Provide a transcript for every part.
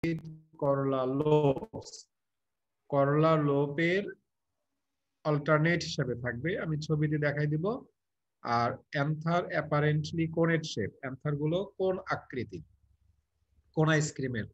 করলা লোবস, করলা লোপের অল্টারনেট হিসেবে থাকবে, আমি ছবিতে দেখাই দিব। আর anther apparently connate shape, anther গুলো কোন আকৃতি, কোন আইসক্রিমের।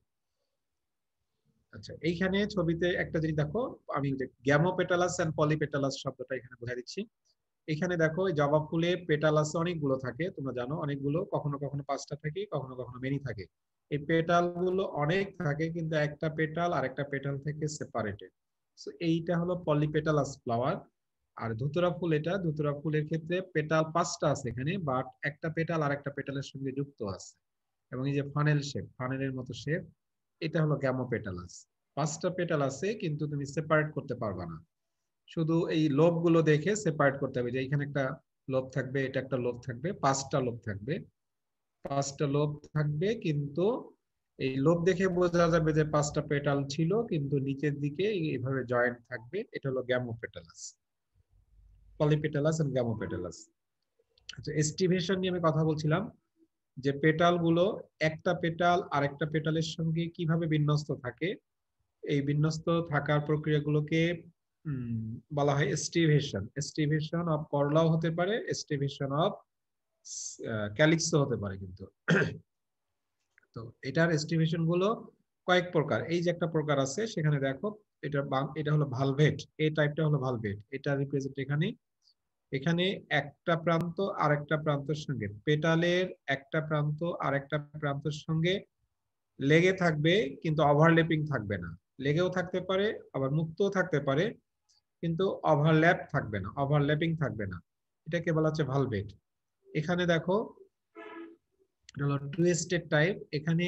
আচ্ছা, এইখানে ছবিতে একটা জিনিস দেখো, আমি গ্যামোপেটালাস এন্ড পলিপেটালাস শব্দটা এখানে বোঝাই দিচ্ছি। এখানে দেখো জবা ফুলে পেটালাস অনেকগুলো থাকে, তোমরা জানো অনেকগুলো, কখনো কখনো 5টা থাকে, কখনো কখনো মেনি থাকে। এই পেটাল গুলো অনেক থাকে, কিন্তু একটা পেটাল আর একটা পেটাল থেকে সেপারেটেড। সো এইটা হলো পলিপেটালাস ফ্লাওয়ার। আর ধুতরা ফুল, এটা ধুতরা ফুলের ক্ষেত্রে পেটাল 5টা আছে এখানে, বাট একটা পেটাল আর একটা পেটালের সঙ্গে যুক্ত আছে। এবং এই যে ফানেল শেপ, ফানেলের মতো শেপ, এটা হলো গ্যামোপেটালাস। 5টা পেটাল আছে, কিন্তু তুমি সেপারেট করতে পারবা না। শুধু এই লোভ গুলো দেখে সেপারেট করতে হবে, যে এখানে একটা লোভ থাকবে, এটা একটা লোভ থাকবে, 5টা লোভ থাকবে, 5টা লোভ থাকবে, কিন্তু এই লোভ দেখে বোঝা যাবে যে 5টা পেটাল ছিল, কিন্তু নিচের দিকে এইভাবে জয়েন্ট থাকবে। এটা হলো গ্যামোপেটালাস, পলিপেটালাস এন্ড গ্যামোপেটালাস। আচ্ছা, এস্টিভেশন নিয়ে আমি কথা বলছিলাম, যে পেটাল গুলো একটা পেটাল আরেকটা পেটালের সঙ্গে কিভাবে বিন্যস্ত থাকে। এই বিন্যস্ত থাকার প্রক্রিয়াগুলোকে বলা হয় এস্টিভেশন। এস্টিভেশন অফ করলাও হতে পারে, এস্টিভেশন অফ ক্যালিক্সও হতে পারে কিন্তু। তো এটার এস্টিভেশন গুলো কয়েক প্রকার। এই যে একটা প্রকার আছে, সেখানে দেখো, এটা হলো ভালভেট, এই টাইপটা হলো ভালভেট, এটা রিপ্রেজেন্ট এখানে। এখানে একটা প্রান্ত আরেকটা প্রান্তের সঙ্গে, পেটালের একটা প্রান্ত আরেকটা প্রান্তের সঙ্গে লেগে থাকবে, কিন্তু ওভারল্যাপিং থাকবে না। লেগেও থাকতে পারে, আবার মুক্তও থাকতে পারে, কিন্তু ওভারল্যাপ থাকবে না, ওভারল্যাপিং থাকবে না। এটাকে বলা হচ্ছে ভালভেট। এখানে দেখো, এটা হলো টুইস্টেড টাইপ। এখানে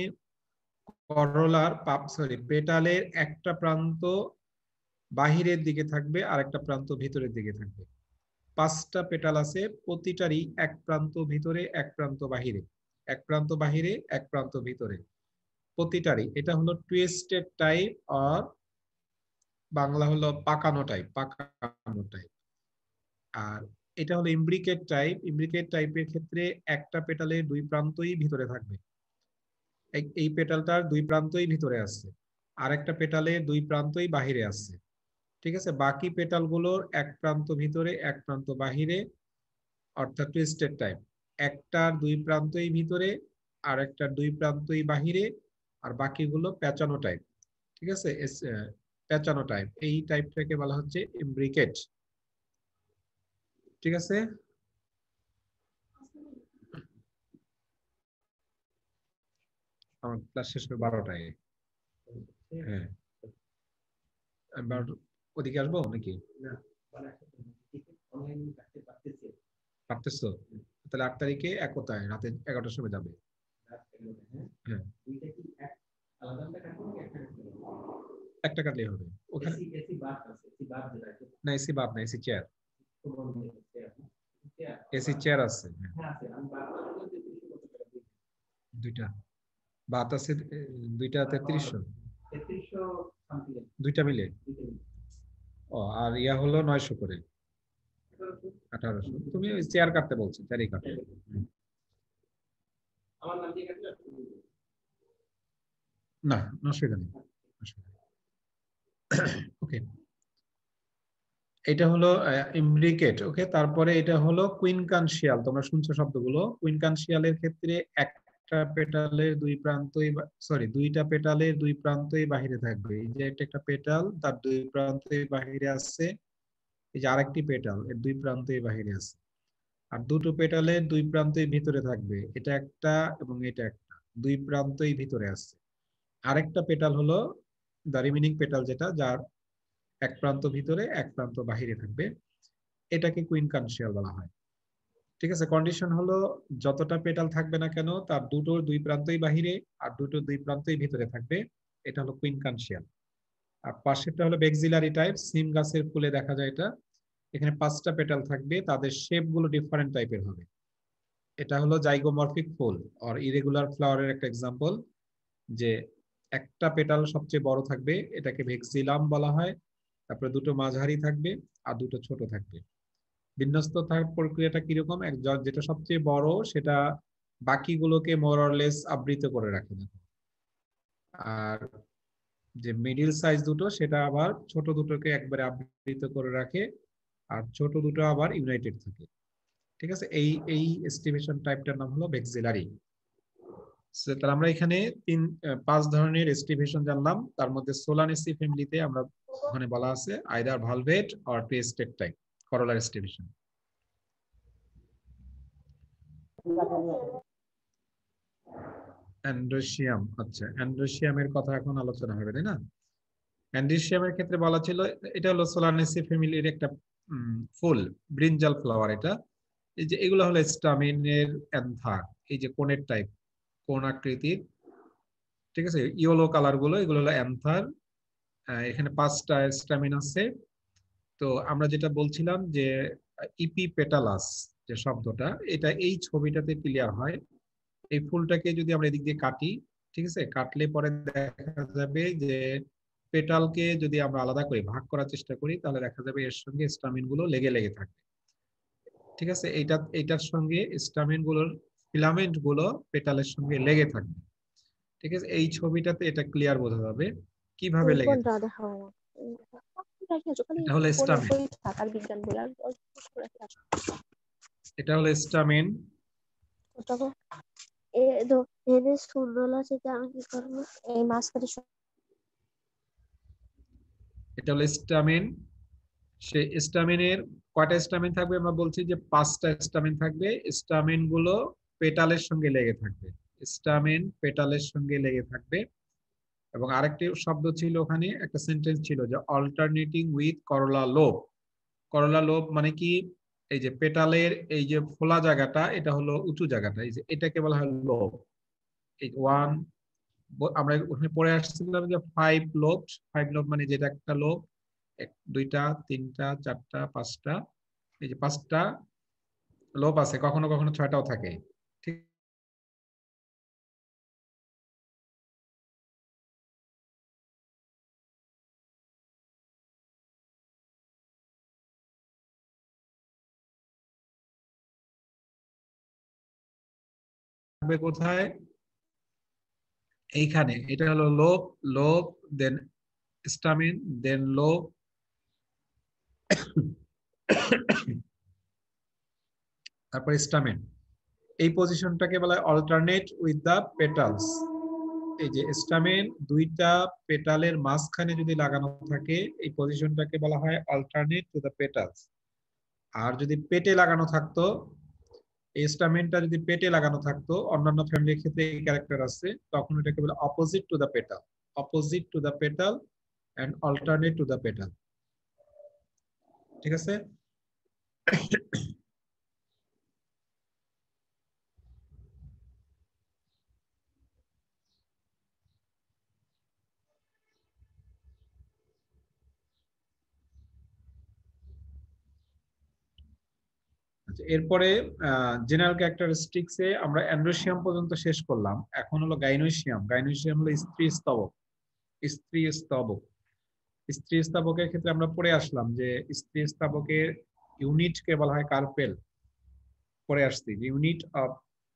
করলার পেটালের একটা প্রান্ত বাহিরের দিকে থাকবে আর একটা প্রান্ত ভিতরের দিকে থাকবে। 5টা পেটাল আছে, প্রতিটারই এক প্রান্ত ভিতরে এক প্রান্ত বাহিরে, এক প্রান্ত বাহিরে এক প্রান্ত ভিতরে, প্রতিটারই। এটা হলো টুইস্টেড টাইপ, আর বাংলা হলো পাকানো টাইপ, পাকানো টাইপ। আর এটা হলো ইমব্রিকেট টাইপ। ইমব্রিকেট টাইপের ক্ষেত্রে একটা পেটালে 2 প্রান্তই ভিতরে থাকবে, এই পেটালটার 2 প্রান্তই ভিতরে আছে, আর একটা পেটালে 2 প্রান্তই বাহিরে আছে। ঠিক আছে, বাকি পেটাল গুলোর এক প্রান্ত ভিতরে এক প্রান্ত বাহিরে, অর্থাৎ টুইস্টেড টাইপ। একটার 2 প্রান্তই ভিতরে আর একটার 2 প্রান্তই বাহিরে, আর বাকিগুলো পেঁচানো টাইপ। ঠিক আছে, পেঁচানো টাইপ, এই টাইপটাকে বলা হচ্ছে ইমব্রিকেট। ঠিক আছে, আমার ক্লাস শেষ হবে 12টায়। হ্যাঁ, ওদিকে আসবো নাকি? পারতেছো? তাহলে 8 তারিখে একতায় রাতে 11টার সময় যাবে। হ্যাঁ, একটা কাটলেই হবে ওখানে। না, এসি বাদ না, এসি চেয়ার, এসি চেয়ার আছে। দুইটা বাদ আছে, দুইটা 3300, দুইটা মিলে। ও, আর ইয়া হলো 900 করে, 1800। তুমি ওই চেয়ার কাটতে বলছো, চেয়ারই কাটতে। না, অসুবিধা নেই। ওকে, এটা হলো ইমব্রিকেট। ওকে, তারপরে এটা হলো কুইনকানশিয়াল। তোমরা শুনছো শব্দগুলো। কুইনকানশিয়ালের ক্ষেত্রে একটা পেটালের 2 প্রান্তই, সরি, 2টা পেটালের 2 প্রান্তই বাহিরে থাকবে। এই যে একটা পেটাল, তার 2 প্রান্তই বাহিরে আছে। এই যে আরেকটি পেটাল, এর 2 প্রান্তই বাহিরে আছে। আর দুটো পেটালের 2 প্রান্তই ভিতরে থাকবে, এটা একটা এবং এটা একটা, 2 প্রান্তই ভিতরে আছে। আরেকটা পেটাল হলো দ্য রিমেনিং পেটাল, যেটা যার এক প্রান্ত ভিতরে এক প্রান্ত বাহিরে থাকবে, এটাকে কুইনকানশিয়াল বলা হয়। ঠিক আছে, কন্ডিশন হলো যতটা পেটাল থাকবে না কেন, তার দুটোর 2 প্রান্তই বাহিরে আর দুটোর 2 প্রান্তই ভিতরে থাকবে, এটা হলো কুইনকানশিয়াল। আর পাশেরটা হলো বেক্সিলারি টাইপ, সিম গাছের ফুলে দেখা যায় এটা। এখানে 5টা পেটাল থাকবে, তাদের শেপ গুলো ডিফারেন্ট টাইপের হবে। এটা হলো জাইগোমরফিক ফুল আর ইরেগুলার ফ্লাওয়ারের একটা এক্সাম্পল, যে একটা পেটাল সবচেয়ে বড় থাকবে, এটাকে ভেক্সিলাম বলা হয়। তারপরে দুটো মাঝারি থাকবে আর দুটো ছোট থাকবে। বিন্যস্ত থাকার প্রক্রিয়াটা কিরকম, যেটা সবচেয়ে বড় সেটা বাকিগুলোকে মোর অর লেস আবৃত করে রাখে। আর যে মিডিল সাইজ দুটো সেটা আবার ছোট দুটোকে একবারে আবৃত করে রাখে, আর ছোট দুটো আবার ইউনাইটেড থাকে। ঠিক আছে, এই এই এস্টিমেশন টাইপটার নাম হলো ভেক্সিলারি। তাহলে আমরা এখানে 5 ধরনের এস্টিমেশন জানলাম। তার মধ্যে সোলানেসি ফ্যামিলিতে আমরা ওখানে বলা আছে either valvate or twisted type corolla aestivation. Androecium, আচ্ছা অ্যান্ড্রোসিয়ামের কথা এখন আলোচনা হবে তাই না? অ্যান্ড্রোসিয়ামের ক্ষেত্রে বলা ছিল এটা হলো সোলানেসি ফ্যামিলির একটা ফুল, ব্রিনজাল ফ্লাওয়ার। এটা এই যে এগুলো হলো স্টামিনের অ্যান্থার, এই যে কোনের টাইপ, কোন আকৃতির, ঠিক আছে, ইয়েলো কালার গুলো, এগুলো হলো অ্যান্থার। এখানে 5টা স্টামিন আছে। তো আমরা যেটা বলছিলাম যে ইপি পেটালাস যে শব্দটা, এটা এই ছবিটাতে ক্লিয়ার হয়। এই ফুলটাকে যদি আমরা এদিক দিয়ে কাটি, ঠিক আছে, কাটলে পরে দেখা যাবে যে পেটালকে যদি আমরা আলাদা করে ভাগ করার চেষ্টা করি তাহলে দেখা যাবে এর সঙ্গে স্টামিন গুলো লেগে লেগে থাকবে। ঠিক আছে, এইটার সঙ্গে স্টামিন গুলোর ফিলামেন্ট গুলো পেটালের সঙ্গে লেগে থাকবে। ঠিক আছে, এই ছবিটাতে এটা ক্লিয়ার বোঝা যাবে কিভাবে লেগে থাকে। এটা হলো স্টামিন, এটা হলো স্টামিন। এটা হলো স্টামিন। সেই স্টামিনের কয়টা স্টামিন থাকবে? আমরা বলছি যে 5টা স্টামিন থাকবে। স্টামিন গুলো পেটালের সঙ্গে লেগে থাকবে, স্টামিন পেটালের সঙ্গে লেগে থাকবে। এবং আরেকটি শব্দ ছিল ওখানে, একটা সেন্টেন্স ছিল যে alternating with corolla lobe. Corolla lobe মানে কি? এই যে পেটালের এই যে ফোলা জায়গাটা, এটা হলো উঁচু জায়গাটা, এই যে এটাকে বলা হয় লোব। এই ওয়ান, আমরা ওখানে পড়ে আসছিলাম যে 5 লোব। 5 লোব মানে যেটা একটা লোব, 2টা 3টা 4টা 5টা, এই যে 5টা লোব আছে, কখনো কখনো 6টাও থাকে। ঠিক থাকবে কোথায়? এইখানে, এটা হলো lobe, lobe then stamen, then lobe, তারপর স্টামিন। এই পজিশনটাকে বলা হয় অল্টারনেট উইথ দা পেটালস। এই যে স্টামিন 2টা পেটালের মাঝখানে যদি লাগানো থাকে, এই পজিশনটাকে বলা হয় অল্টারনেট টু দা পেটালস। আর যদি পেটে লাগানো থাকতো, এই স্টামিনটা যদি পেটে লাগানো থাকতো, অন্যান্য ফ্যামিলির ক্ষেত্রে এই ক্যারেক্টার আছে, তখন এটাকে বলে opposite to the petal, opposite to the petal and alternate to the petal. ঠিক আছে, এরপরে জেনারেল ক্যারেক্টারিস্টিক্সে আমরা অ্যান্ড্রোসিয়াম পর্যন্ত শেষ করলাম। এখন হলো গাইনোসিয়াম। গাইনোসিয়াম হলো স্ত্রী স্তবক। স্ত্রী স্তবক, স্ত্রী স্তবকের ক্ষেত্রে আমরা পড়ে আসলাম যে স্ত্রী স্তবকের ইউনিটকে বলা হয় কার্পেল। পড়ে আসছি unit of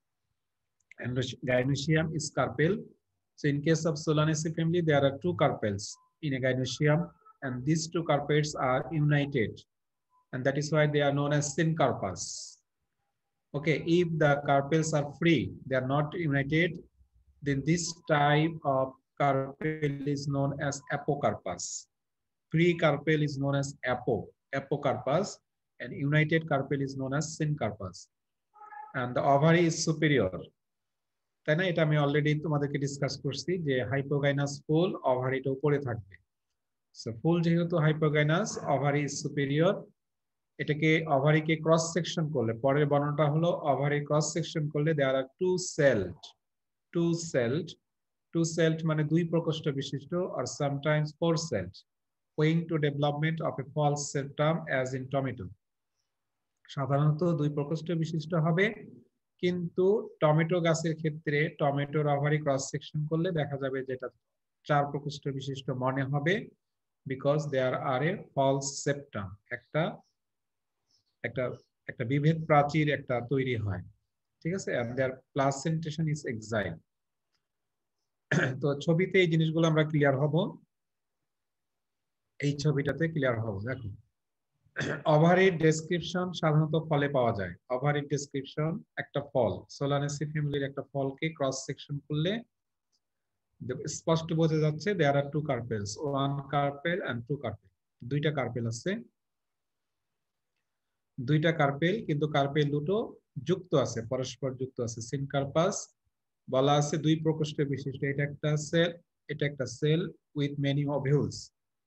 gynoecium is carpel. So in case of Solanaceae family, there are 2 carpels in a gynoecium, and these 2 carpels are united, and that is why they are known as syncarpus. Okay, if the carpels are free, they are not united, then this type of carpel is known as apocarpus. Free carpel is known as apocarpus, and united carpel is known as syncarpus. And the ovary is superior. তাই না? এটা আমি already তোমাদেরকে discuss করছি যে হাইপোগাইনাস ফুল, ওভারিটা উপরে থাকবে। So full যেহেতু হাইপোগাইনাস, ওভারি ইজ সুপিরিয়র। এটাকে ওভারিকে ক্রস সেকশন করলে, পরের বর্ণনাটা হলো ওভারি ক্রস সেকশন করলে there are two celled, two celled, two celled মানে 2 প্রকোষ্ঠ বিশিষ্ট, আর sometimes 4 celled, owing to development of a false septum as in tomato. সাধারণত 2 প্রকোষ্ঠ বিশিষ্ট হবে, কিন্তু টমেটো গাছের ক্ষেত্রে টমেটোর ওভারি ক্রস সেকশন করলে দেখা যাবে যে এটা 4 প্রকোষ্ঠ বিশিষ্ট মনে হবে, because there are a false septum, একটা একটা একটা বিভেদ প্রাচীর একটা তৈরি হয়। ঠিক আছে, and their placentation is exile. তো ছবিতে এই জিনিসগুলো আমরা ক্লিয়ার হব, এই ছবিটাতে ক্লিয়ার হব। দেখো, ওভারির ডেসক্রিপশন সাধারণত ফলে পাওয়া যায়। ওভারির ডেসক্রিপশন একটা ফল, সোলানেসি ফ্যামিলির একটা ফলকে ক্রস সেকশন করলে স্পষ্ট বোঝা যাচ্ছে there are two carpels, one carpel and two carpel, দুইটা কার্পেল আছে, দুইটা কার্পেল, কিন্তু কার্পেল দুটো যুক্ত আছে, পরস্পর যুক্ত আছে। সিনকার্পাস বলা আছে দুই প্রকোষ্ঠ বিশিষ্ট, এটা একটা সেল, এটা একটা সেল উইথ মেনি ওভিউলস,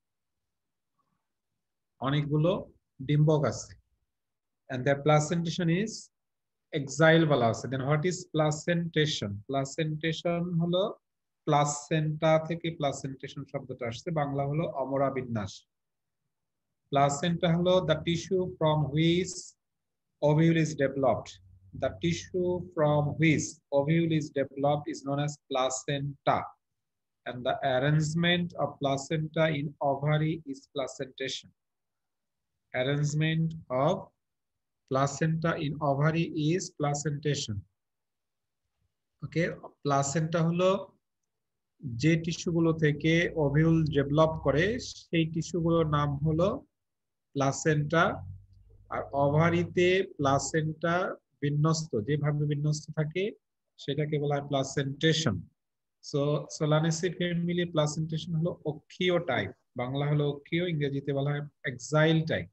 অনেকগুলো ডিম্বক আছে। and their placentation is exile বলা আছে। then what is placentation? placentation হলো প্লাসেন্টা থেকে প্লাসেন্টেশন শব্দটা আসছে, বাংলা হলো অমরা বিন্যাস। প্লাসেন্টা হলো the tissue from which ovule is developed. The tissue from which ovule is developed is known as placenta, and the arrangement of placenta in ovary is placentation. Arrangement of placenta in ovary is placentation. Okay, placenta হলো যে টিস্যুগুলো থেকে ovule develop করে সেই টিস্যুগুলোর নাম হলো placenta. আর ওভারিতে placenta বিন্যস্ত, যেভাবে বিন্যস্ত থাকে সেটাকে বলা হয় placentation. So Solanaceae family placentation হলো অক্ষীয় টাইপ, বাংলা হলো অক্ষীয়, ইংরেজিতে বলা হয় এক্সাইল টাইপ।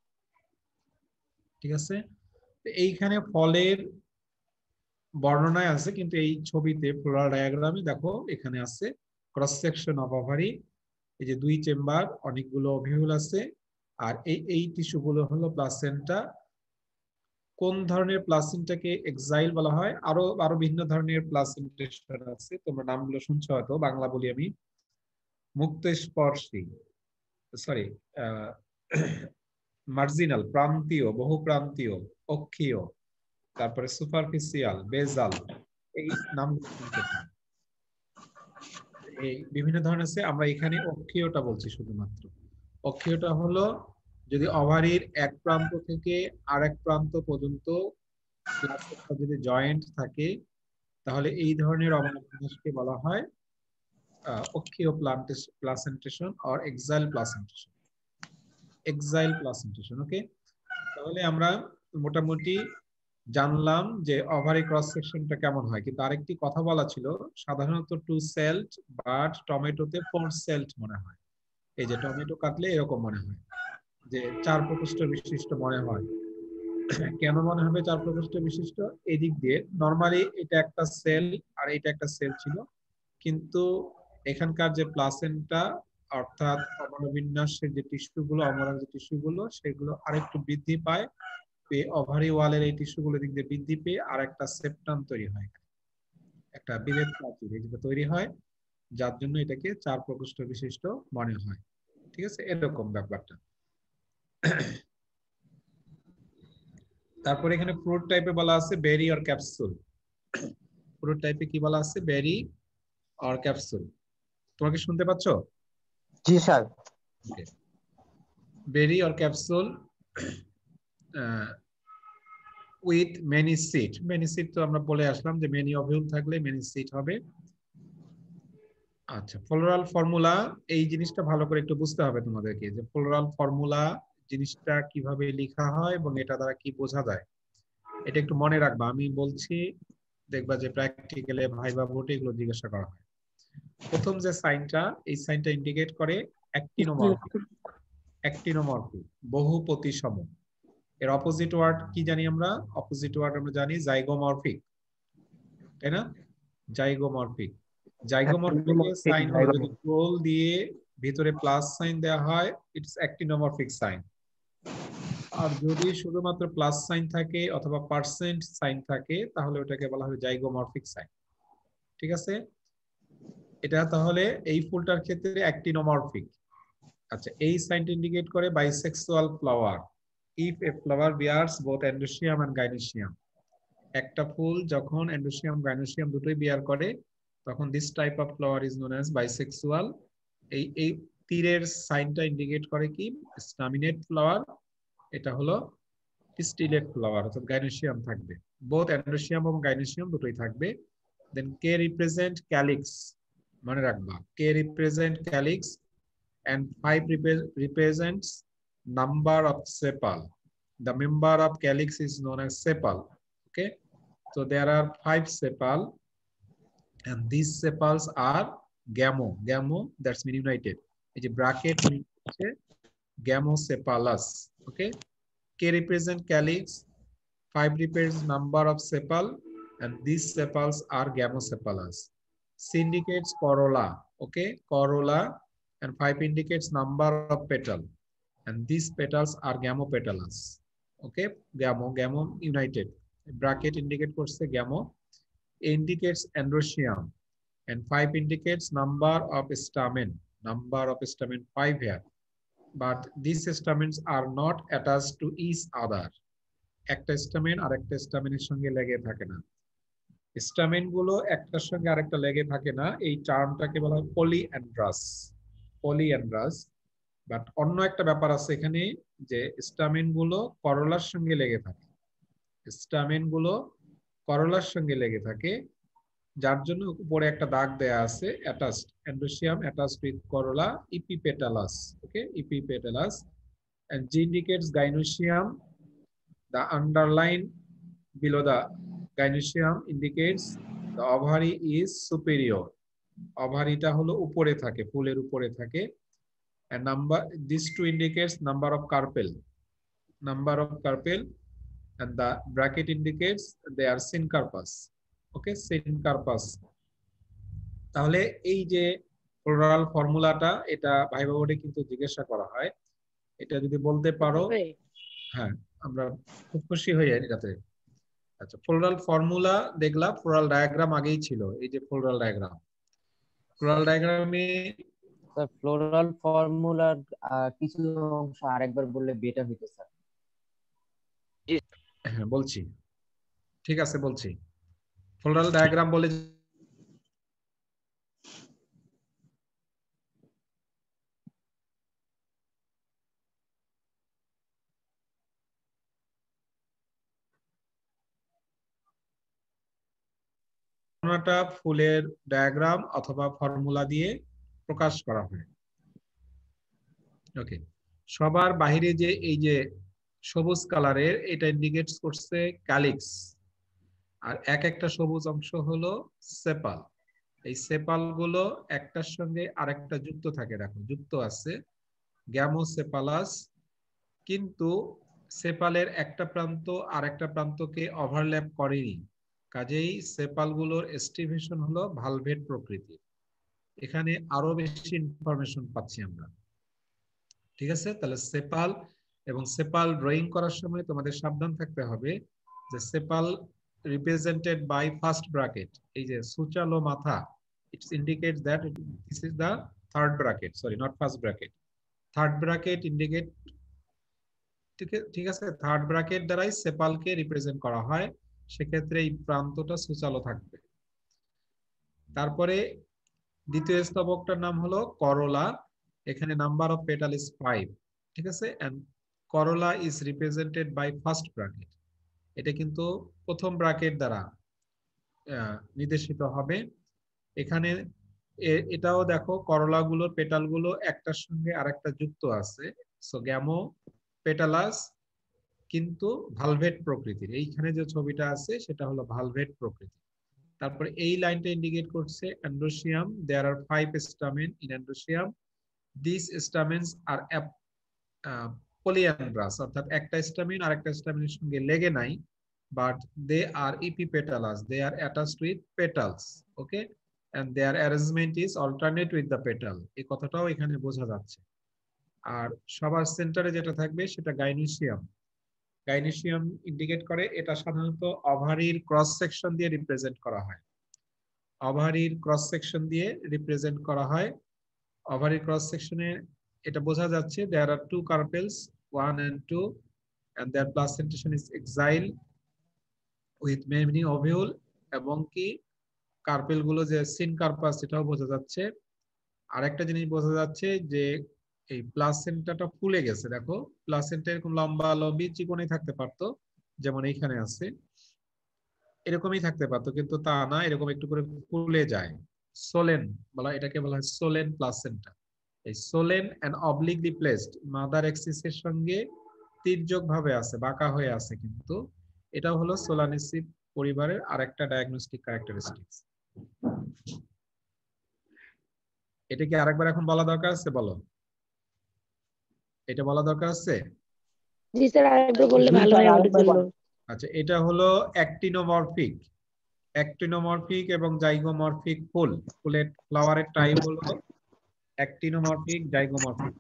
ঠিক আছে, এইখানে ফলের বর্ণনায় আছে, কিন্তু এই ছবিতে ফ্লোরাল ডায়াগ্রামে দেখো এখানে আছে ক্রস সেকশন অফ ওভারি, এই যে দুই চেম্বার, অনেকগুলো ওভিউল আছে, আর এই টিস্যুগুলো হলো প্লাসেন্টা। কোন ধরনের প্লাসেন্টাকে এক্সাইল বলা হয়? আরো ভিন্ন ধরনের প্লাসেন্টেশন আছে, তোমরা নামগুলো শুনছো হয়তো, বাংলা বলি আমি। মুক্ত স্পর্শী, সরি, মার্জিনাল, প্রান্তীয়, বহু প্রান্তীয়, অক্ষীয়, তারপরে সুপারফিসিয়াল, বেজাল, এই নামগুলো শুনতে পাই। এই বিভিন্ন ধরনের আছে, আমরা এখানে অক্ষীয়টা বলছি শুধুমাত্র। অক্ষীয়টা হলো যদি ওভারির এক প্রান্ত থেকে আরেক প্রান্ত পর্যন্ত প্লাসেন্টা যদি জয়েন্ট থাকে, তাহলে এই ধরনের অবনতিকে বলা হয় অক্ষীয় placentation or axile placentation. Axile placentation, okay. তাহলে আমরা মোটামুটি জানলাম যে ওভারি ক্রস সেকশনটা কেমন হয়, কিন্তু আরেকটি কথা বলা ছিল, সাধারণত 2 সেলড, বাট টমেটোতে 4 সেলড মনে হয়। এই যে টমেটো কাটলে এরকম মনে হয় যে 4 প্রকোষ্ঠ বিশিষ্ট মনে হয়। কেন মনে হবে 4 প্রকোষ্ঠ বিশিষ্ট? এদিক দিয়ে নরমালি এটা একটা সেল আর এটা একটা সেল ছিল, কিন্তু এখানকার যে প্লাসেন্টা অর্থাৎ অমরবিন্যাসের যে টিস্যুগুলো, অমরার যে টিস্যুগুলো, সেগুলো আরেকটু বৃদ্ধি পায়, ওভারি ওয়ালের এই টিস্যুগুলো দিক দিয়ে বৃদ্ধি পেয়ে আর একটা সেপ্টাম তৈরি হয়, একটা বিভেদ প্রাচীর যেটা তৈরি হয়, যার জন্য এটাকে 4 প্রকোষ্ঠ বিশিষ্ট মনে হয়। ঠিক আছে, এরকম ব্যাপারটা। তারপরে এখানে ফ্রুট টাইপে বলা আছে বেরি অর ক্যাপসুল। ফ্রুট টাইপে কি বলা আছে? Berry or capsule. তোমরা কি শুনতে পাচ্ছ? জি sir. Berry or capsule with many seed. Many seed তো আমরা বলে আসলাম যে মেনি ওভিউল থাকলে মেনি সিড হবে। আচ্ছা, ফ্লোরাল ফর্মুলা, এই জিনিসটা ভালো করে একটু বুঝতে হবে তোমাদেরকে, যে ফ্লোরাল ফর্মুলা জিনিসটা কিভাবে লেখা হয় এবং এটা দ্বারা কি বোঝা যায়, এটা একটু মনে রাখবা। আমি বলছি, দেখবা যে প্র্যাকটিক্যালে ভাইবা ভোটে এগুলো জিজ্ঞাসা করা হয়। প্রথম যে সাইনটা, এই সাইনটা ইন্ডিকেট করে অ্যাক্টিনোমরফিক। অ্যাক্টিনোমরফিক, বহু প্রতিসম। এর অপোজিট ওয়ার্ড কি জানি আমরা? অপোজিট ওয়ার্ড আমরা জানি জাইগোমরফিক, তাই না? জাইগোমরফিক। জাইগোমরফিকের সাইন হলো যদি গোল দিয়ে ভিতরে প্লাস সাইন দেওয়া হয়, ইটস অ্যাক্টিনোমরফিক সাইন। আর যদি শুধুমাত্র প্লাস সাইন থাকে অথবা পার্সেন্ট সাইন থাকে, তাহলে ওটাকে বলা হবে জাইগোমরফিক সাইন। ঠিক আছে, এটা তাহলে এই ফুলটার ক্ষেত্রে অ্যাক্টিনোমরফিক। আচ্ছা, এই সাইনটা ইন্ডিকেট করে bisexual flower. If a flower bears both androecium and gynoecium, একটা ফুল যখন এন্ডোসিয়াম গাইনোসিয়াম দুটোই বিয়ার করে, তখন this type of flower is known as bisexual. এই তীরের সাইনটা ইন্ডিকেট করে কি? Staminate flower. এটা হলো স্টিলেট ফ্লাওয়ার, অর্থাৎ গাইনোসিয়াম থাকবে, বোথ এন্ডোসিয়াম এবং গাইনোসিয়াম দুটোই থাকবে। Then K represent calyx. মনে রাখবা K represent calyx and 5 represents number of sepal. The member of calyx is known as sepal. Okay, so there are 5 sepal, and these sepals are gamo, that's mean united. এই যে bracket হচ্ছে gamosepalous. Okay, K represent calyx, 5 represents number of sepal, and these sepals are gamosepalous. C indicates corolla. Okay, corolla, and 5 indicates number of petal, and these petals are gamopetalous. Okay, gamo united. Bracket indicate করছে gamo. A indicates androecium, and 5 indicates number of stamen. Number of stamen 5 here, but these stamens are not attached to each other. একটা স্টামেন আর একটা স্টামেনের সঙ্গে লেগে থাকে না। স্টামেন গুলো একটার সঙ্গে আরেকটা লেগে থাকে না, এই টার্মটাকে বলা হয় পলিঅ্যান্ড্রাস। পলিঅ্যান্ড্রাস, বাট অন্য একটা ব্যাপার আছে এখানে, যে স্টামেন গুলো করলার সঙ্গে লেগে থাকে। স্টামেন গুলো করলার সঙ্গে লেগে থাকে, যার জন্য উপরে একটা দাগ দেয়া আছে attached, androecium attached with corolla, epipetalous. Okay, epipetalous, and G indicates gynoecium. The underline below the gynoecium indicates the ovary is superior. ওভারিটা হলো উপরে থাকে, ফুলের উপরে থাকে। And number, these two indicates number of carpel. Number of carpel, and the bracket indicates they are syncarpous. Okay, syncarpous. তাহলে এই যে ফ্লোরাল ফর্মুলাটা, এটা ভাইবা বোর্ডে কিন্তু জিজ্ঞাসা করা হয়, এটা যদি বলতে পারো, হ্যাঁ আমরা খুব খুশি হই এটাতে। আচ্ছা, ফ্লোরাল ফর্মুলা দেখলাম, ফ্লোরাল ডায়াগ্রাম আগেই ছিল, এই যে ফ্লোরাল ডায়াগ্রাম। ফ্লোরাল ডায়াগ্রামে স্যার ফ্লোরাল ফর্মুলার কিছু অংশ আরেকবার বললে বেটার হতো স্যার। হ্যাঁ বলছি, ঠিক আছে বলছি। ফ্লোরাল ডায়াগ্রাম বলে ফুলের ডায়াগ্রাম অথবা ফর্মুলা দিয়ে প্রকাশ করা হয়। ওকে, সবার বাইরে যে এই যে সবুজ কালারের, এটা ইন্ডিকেটস করছে ক্যালিক্স, আর এক একটা সবুজ অংশ হলো সেপাল। এই সেপাল গুলো একটার সঙ্গে আরেকটা যুক্ত থাকে, দেখো যুক্ত আছে গ্যামোসেপালাস, কিন্তু সেপালের একটা প্রান্ত আরেকটা প্রান্তকে ওভারল্যাপ করেনি, কাজেই সেপাল গুলোর এস্টিমেশন হলো ভালভেট প্রকৃতির। এখানে আরো বেশি ইনফরমেশন পাচ্ছি আমরা। ঠিক আছে, তাহলে সেপাল এবং সেপাল ড্রয়িং করার সময় তোমাদের সাবধান থাকতে হবে যে sepal represented by first bracket, এই যে সুচালো মাথা, it's indicates that this is the third bracket, sorry not first bracket, third bracket indicate. ঠিক আছে, থার্ড ব্র্যাকেট দ্বারাই সেপালকে রিপ্রেজেন্ট করা হয়, সেক্ষেত্রে এই প্রান্তটা সুচালো থাকবে। তারপরে দ্বিতীয় স্তবকটার নাম হলো করোলা, এখানে নাম্বার অফ পেটাল ইজ 5। ঠিক আছে, and corolla is represented by first bracket, এটা কিন্তু প্রথম ব্র্যাকেট দ্বারা নির্দেশিত হবে। এখানে এটাও দেখো করোলা গুলোর পেটাল গুলো একটার সঙ্গে আরেকটা যুক্ত আছে, সো গ্যামো পেটালাস, কিন্তু ভালভেট প্রকৃতির। এইখানে যে ছবিটা আছে সেটা হলো ভালভেট প্রকৃতি। তারপরে এই লাইনটা ইন্ডিকেট করছে এন্ডোসিয়াম, দেয়ার আর 5 স্টামেন ইন এন্ডোসিয়াম, দিস স্টামেন্স আর পলিঅ্যান্ড্রাস, অর্থাৎ একটা স্টামেন আর একটা স্টামেনের সঙ্গে লেগে নাই, but they are epipetalous, they are attached with petals. Okay, and their arrangement is alternate with the petal, এই কথাটাও এখানে বোঝা যাচ্ছে। আর সবার সেন্টারে যেটা থাকবে সেটা গাইনোসিয়াম। গাইনোসিয়াম ইন্ডিকেট করে, এটা সাধারণত ওভারির ক্রস সেকশন দিয়ে রিপ্রেজেন্ট করা হয়, ওভারির ক্রস সেকশন দিয়ে রিপ্রেজেন্ট করা হয়। ওভারির ক্রস সেকশনে এটা বোঝা যাচ্ছে there are two carpels 1 and 2 and their placentation is exile with many ovule, এবং কি কার্পেল গুলো যে সিনকার্পাস, এটাও বোঝা যাচ্ছে। আরেকটা জিনিস বোঝা যাচ্ছে যে এই প্লাসেন্টাটা ফুলে গেছে, দেখো প্লাসেন্টা এরকম লম্বা লম্বি চিকনই থাকতে পারতো, যেমন এইখানে আছে এরকমই থাকতে পারতো, কিন্তু তা না, এরকম একটু করে ফুলে যায়। সোলেন এটাকে বলা হয় সোলেন প্লাসেন্টা। এই swollen and obliquely placed mother এক্সিসের সঙ্গে তির্যক ভাবে আছে, বাঁকা হয়ে আছে, কিন্তু এটাও হলো সোলানেসি পরিবারের আরেকটা ডায়াগনস্টিক ক্যারেক্টারিস্টিক্স। এটা কি আরেকবার এখন বলা দরকার আছে? বলো, এটা বলা দরকার আছে? জি স্যার, আরেকবার বললে ভালো হয় আমাদের জন্য। আচ্ছা, এটা হলো অ্যাক্টিনোমরফিক। অ্যাক্টিনোমরফিক এবং জাইগোমরফিক ফুল। ফুলের ফ্লাওয়ারের টাইপ হলো অ্যাক্টিনোমরফিক, জাইগোমরফিক।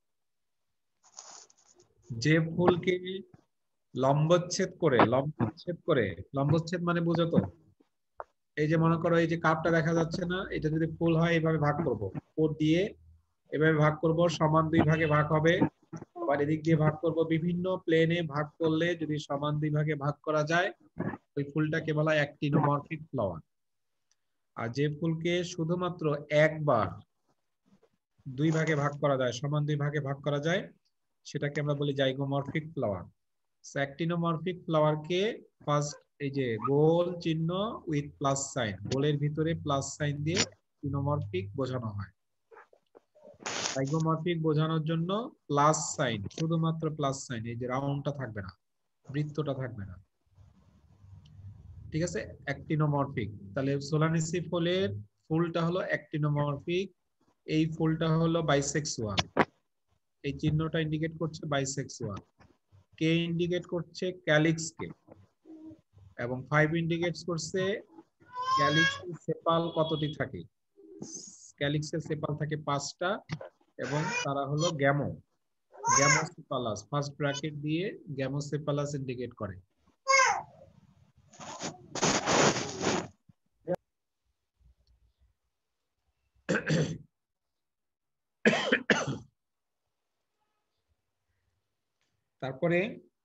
যে ফুলকে লম্বচ্ছেদ করে, লম্বচ্ছেদ মানে বুঝো তো, এই যে মনে করো এই যে কাপটা দেখা যাচ্ছে না, এটা যদি ফুল হয় এইভাবে ভাগ করব, কোড দিয়ে এভাবে ভাগ করব, সমান দুই ভাগে ভাগ হবে। আবার এদিক দিয়ে ভাগ করব, বিভিন্ন প্লেনে ভাগ করলে যদি সমান দুই ভাগে ভাগ করা যায়, ওই ফুলটাকে বলা হয় অ্যাক্টিনোমরফিক ফ্লাওয়ার। আর যে ফুলকে শুধুমাত্র একবার দুই ভাগে ভাগ করা যায়, সমান দুই ভাগে ভাগ করা যায়, সেটাকে আমরা বলি জাইগোমরফিক ফ্লাওয়ার। অ্যাক্টিনোমরফিক ফ্লাওয়ারকে ফার্স্ট এই যে গোল চিহ্ন উইথ প্লাস সাইন, গোলের ভিতরে প্লাস সাইন দিয়ে অ্যাক্টিনোমরফিক বোঝানো হয়। জাইগোমরফিক বোঝানোর জন্য প্লাস সাইন, শুধুমাত্র প্লাস সাইন, এই যে রাউন্ডটা থাকবে না, বৃত্তটা থাকবে না। ঠিক আছে, অ্যাক্টিনোমরফিক। তাহলে সোলানেসি ফুলের ফুলটা হলো অ্যাক্টিনোমরফিক, এই ফুলটা হলো বাইসেক্সুয়াল, এই চিহ্নটা ইন্ডিকেট করছে বাইসেক্সুয়াল। কে ইন্ডিকেট করছে ক্যালিক্স কে, এবং 5 ইন্ডিকেটস করছে ক্যালিক্সের সেপাল কতটি থাকে। ক্যালিক্সের সেপাল থাকে 5টা, এবং তারা হলো গ্যামোসেপালাস, ফার্স্ট ব্র্যাকেট দিয়ে গ্যামোসেপালাস ইন্ডিকেট করে। তারপরে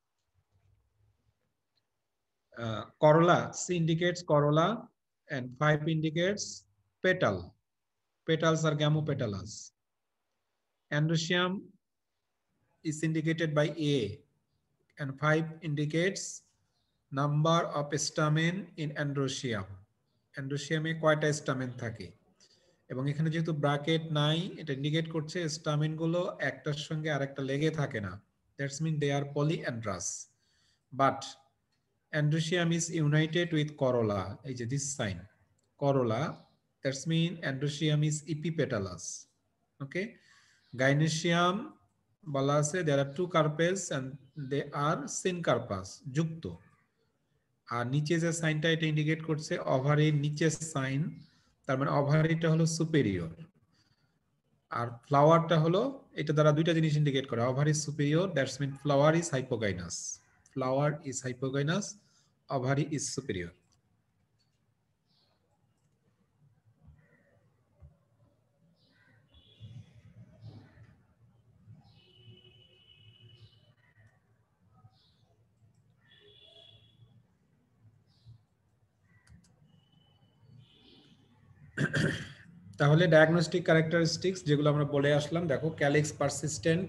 করোলা, C indicates corolla and 5 indicates petal. Petals are gamopetalous. Androecium is indicated by A, and 5 indicates number of stamen in androecium. Androecium এ কয়টা স্টামেন থাকে, এবং এখানে যেহেতু ব্র্যাকেট নাই, এটা ইন্ডিকেট করছে স্টামেন গুলো একটার সঙ্গে আরেকটা লেগে থাকে না। That's mean they are polyandrous, but androecium is united with corolla. এই যে this sign corolla, that's mean androecium is epipetalous. Okay, gynoecium বলা আছে there are 2 carpels and they are syncarpous, যুক্ত। আর নিচে যে সাইনটা, এটা ইন্ডিকেট করছে ওভারির নিচের সাইন, তার মানে ওভারিটা হলো সুপেরিয়র। আর ফ্লাওয়ারটা হলো, এটা দ্বারা দুইটা জিনিস ইন্ডিকেট করে, ovary superior, that's mean flower is hypogynous, flower is hypogynous, ovary is superior. তাহলে ডায়াগনস্টিক ক্যারেক্টারিস্টিক্স যেগুলো আমরা বলে আসলাম, দেখো calyx persistent,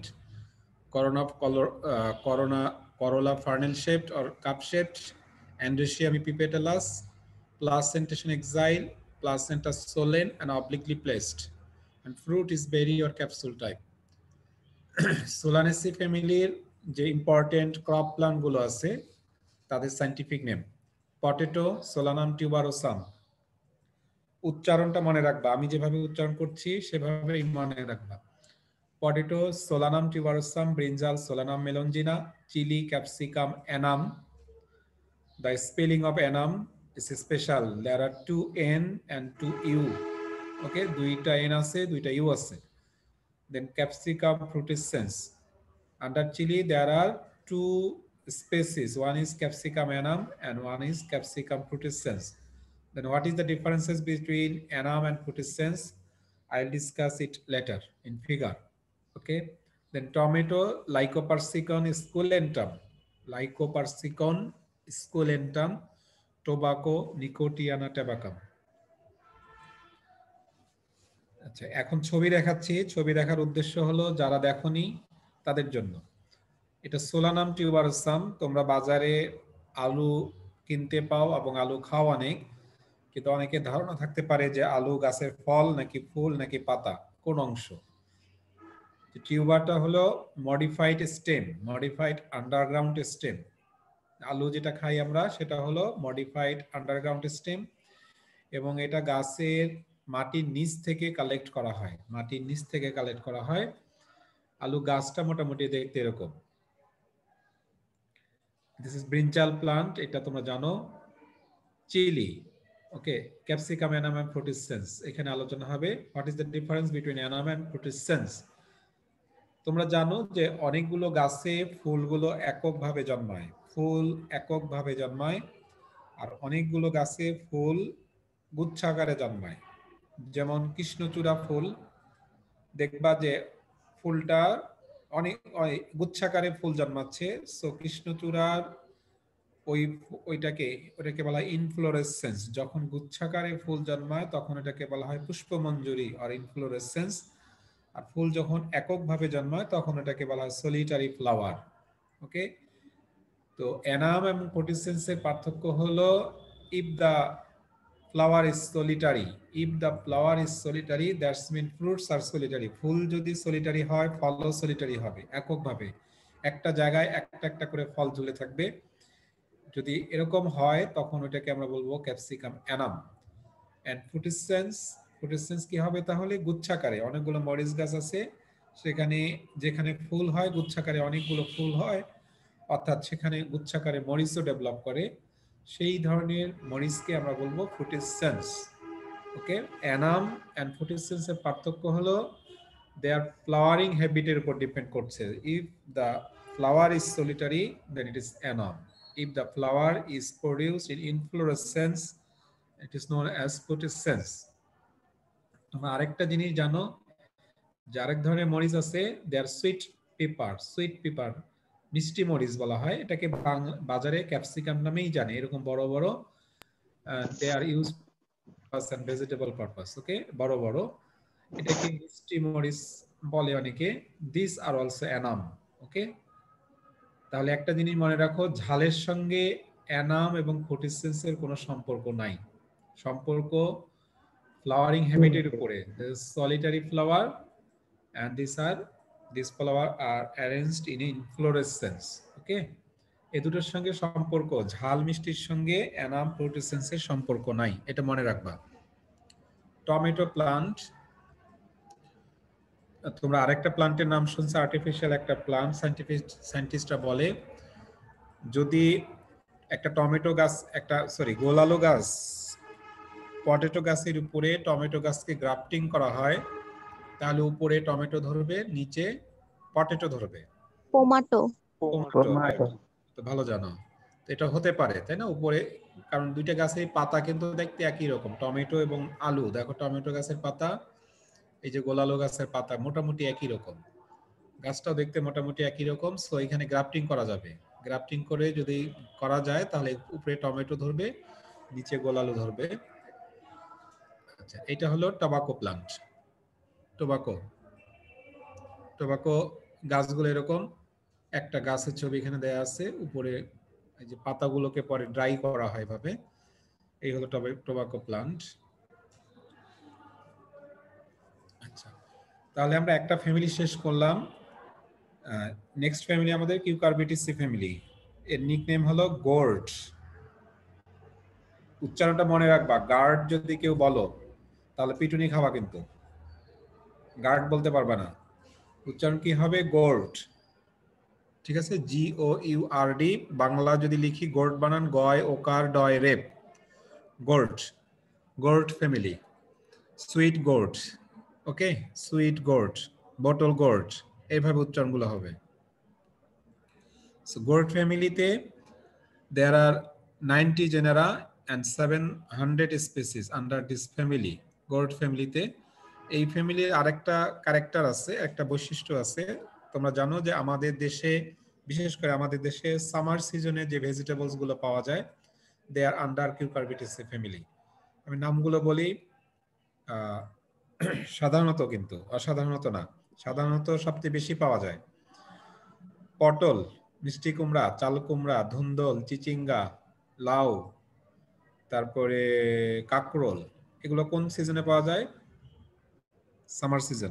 corolla funnel shaped or cup shaped, androecium epipetalous, placentation exile, placenta solen and obliquely placed, and fruit is berry or capsule type. Solanaceae ফ্যামিলির যে important crop plant গুলো আছে তাদের scientific name potato, solanum tuberosum. উচ্চারণটা মনে রাখবা, আমি যেভাবে উচ্চারণ করছি সেভাবেই মনে রাখবা। Potato, solanum tuberosum, brinjal, solanum melongena, chilli, capsicum, annuum. The spelling of enam is special. There are 2 N and 2 U. Okay, 2টা N আছে, 2টা U আছে। Then capsicum frutescens. Under chili there are 2 species. One is capsicum anam and one is capsicum frutescens. Then what is the differences between anam and frutescens? I'll discuss it later in figure. Okay. Then tomato, Lycopersicon esculentum. Lycopersicon esculentum. Tobacco, Nicotiana tabacum. আচ্ছা, এখন ছবি দেখাচ্ছি। ছবি দেখার উদ্দেশ্য হলো যারা দেখোনি তাদের জন্য। এটা সোলানাম টিউবারোসাম, তোমরা বাজারে আলু কিনতে পাও এবং আলু খাও অনেক, কিন্তু অনেকের ধারণা থাকতে পারে যে আলু গাছের ফল নাকি ফুল নাকি পাতা, কোন অংশ। টিউবারটা হলো modified stem, modified underground stem. আলু যেটা খাই আমরা সেটা হলো মডিফাইড আন্ডারগ্রাউন্ড স্টেম, এবং এটা গাছের মাটির নিচ থেকে কালেক্ট করা হয়, মাটির নিচ থেকে কালেক্ট করা হয়। আলু গাছটা মোটামুটি দেখতে এরকম। দিস ইজ ব্রিঞ্জাল প্লান্ট, এটা তোমরা জানো। Chilli, okay, capsicum, annuum and frutescens এখানে আলোচনা হবে। What is the difference between annuum and frutescens? তোমরা জানো যে অনেকগুলো গাছে ফুলগুলো এককভাবে জন্মায়, ফুল এককভাবে জন্মায়, আর অনেকগুলো গাছে ফুল গুচ্ছাকারে জন্মায়। যেমন কৃষ্ণচূড়া ফুল, দেখবা যে ফুলটা অনেক গুচ্ছাকারে ফুল জন্মাচ্ছে। সো কৃষ্ণচূড়ার ওইটাকে বলা হয় ইনফ্লোরেসেন্স। যখন গুচ্ছাকারে ফুল জন্মায় তখন এটাকে বলা হয় পুষ্পমঞ্জরি আর ইনফ্লোরেসেন্স। আর ফুল যখন এককভাবে জন্মায় তখন এটাকে বলা হয় সলিটারি ফ্লাওয়ার। ওকে, তো অ্যানাম এবং ফ্রুটিসেন্সের পার্থক্য হলো if the flower is solitary, if the flower is solitary that's mean fruits are solitary. ফুল যদি সলিটারি হয় ফলও সলিটারি হবে, এককভাবে একটা জায়গায় একটা একটা করে ফল ঝুলে থাকবে। যদি এরকম হয় তখন ওটাকে আমরা বলবো ক্যাপসিকাম অ্যানাম। এন্ড ফ্রুটিসেন্স কি হবে তাহলে? গুচ্ছাকারে, অনেকগুলো মরিচ গাছ আছে, সেখানে যেখানে ফুল হয় গুচ্ছাকারে অনেকগুলো ফুল হয়, অর্থাৎ সেখানে গুচ্ছাকারে মরিচও ডেভেলপ করে, সেই ধরনের মরিচকে আমরা বলবো ফ্রুটিসেন্স। ওকে, অ্যানাম এন্ড ফ্রুটিসেন্সের পার্থক্য হলো দেয়ার ফ্লাওয়ারিং হ্যাবিটের উপর ডিপেন্ড করছে। If the flower is solitary then it is anam. If the flower is produced in inflorescence it is known as frutescence. তোমরা আরেকটা জিনিস জানো যে আরেক ধরনের মরিচ আছে, they are sweet pepper, sweet pepper, মিষ্টি মরিচ বলা হয় এটাকে, বাজারে ক্যাপসিকাম নামেই জানে, এরকম বড় বড়, they are use and vegetable purpose. Okay, বড় বড়, এটাকে মিষ্টি মরিচ বলে অনেকে। This are also annuum. Okay, তাহলে একটা জিনিস মনে রাখো, ঝালের সঙ্গে অ্যানাম এবং ফ্রুটিসেন্সের কোনো সম্পর্ক নাই। সম্পর্ক ফ্লাওয়ারিং হ্যাবিটের উপরে। Solitary flower and this flower are arranged in inflorescence. Okay, এই দুটোর সঙ্গে সম্পর্ক, ঝাল মিষ্টির সঙ্গে অ্যানাম ফ্রুটিসেন্সের সম্পর্ক নাই, এটা মনে রাখবা। টমেটো প্লান্ট, তোমরা আরেকটা প্লান্টের নাম শুনছো, আর্টিফিশিয়াল একটা প্লান্ট। সায়েন্টিস্টরা বলে যদি একটা টমেটো গাছ, গোলালো গাছ, পটেটো গাছের উপরে টমেটো গাছকে গ্রাফটিং করা হয়, তাহলে উপরে টমেটো ধরবে, নিচে পটেটো ধরবে। টমেটো, তো ভালো জানো, এটা হতে পারে তাই না উপরে, কারণ দুইটা গাছের পাতা কিন্তু দেখতে একই রকম, টমেটো এবং আলু। দেখো টমেটো গাছের পাতা, এই যে গোলালো গাছের পাতা মোটামুটি একই রকম, গাছটাও দেখতে মোটামুটি একই রকম। সো এখানে গ্রাফটিং করা যাবে, গ্রাফটিং করে যদি করা যায় তাহলে উপরে টমেটো ধরবে, নিচে গোলালো ধরবে। আচ্ছা, এটা হলো টোবাকো প্লান্ট। টোবাকো গাছগুলো এরকম, একটা গাছের ছবি এখানে দেয়া আছে, উপরে এই যে পাতাগুলোকে পরে ড্রাই করা হয় ভাবে, এই হলো টোবাকো প্লান্ট। আচ্ছা, তাহলে আমরা একটা ফ্যামিলি শেষ করলাম। নেক্সট ফ্যামিলি আমাদের কিউকারবিটেসি ফ্যামিলি, এর নিকনেম হলো গোর্ড। উচ্চারণটা মনে রাখবা, গার্ড যদি কেউ বলো তাহলে পিটুনি খাওয়া, কিন্তু গার্ড বলতে পারবা না, উচ্চারণ কি হবে? গোর্ড। ঠিক আছে, GOURD, বাংলা যদি লিখি গোর্ড বানান গয় ওকার ডয় রেপ, gourd family. Sweet gourd, okay, sweet gourd, bottle gourd, এইভাবে উচ্চারণগুলো হবে। সো গোর্ড ফ্যামিলিতে there are 90 genera and 700 species under this family. Gourd ফ্যামিলিতে, এই ফ্যামিলির আরেকটা ক্যারেক্টার আছে, একটা বৈশিষ্ট্য আছে। তোমরা জানো যে আমাদের দেশে, বিশেষ করে আমাদের দেশে সামার সিজনে যে ভেজিটেবলস গুলো পাওয়া যায়, দে আর আন্ডার কিউকারবিটেসি ফ্যামিলি। আমি নামগুলো বলি, সাধারণত, কিন্তু অসাধারণত না, সাধারণত সবচেয়ে বেশি পাওয়া যায় পটল, মিষ্টি কুমড়া, চাল কুমড়া, ধুন্দল, চিচিঙ্গা, লাউ, তারপরে কাকরোল, এগুলো কোন সিজনে পাওয়া যায়? Summer season.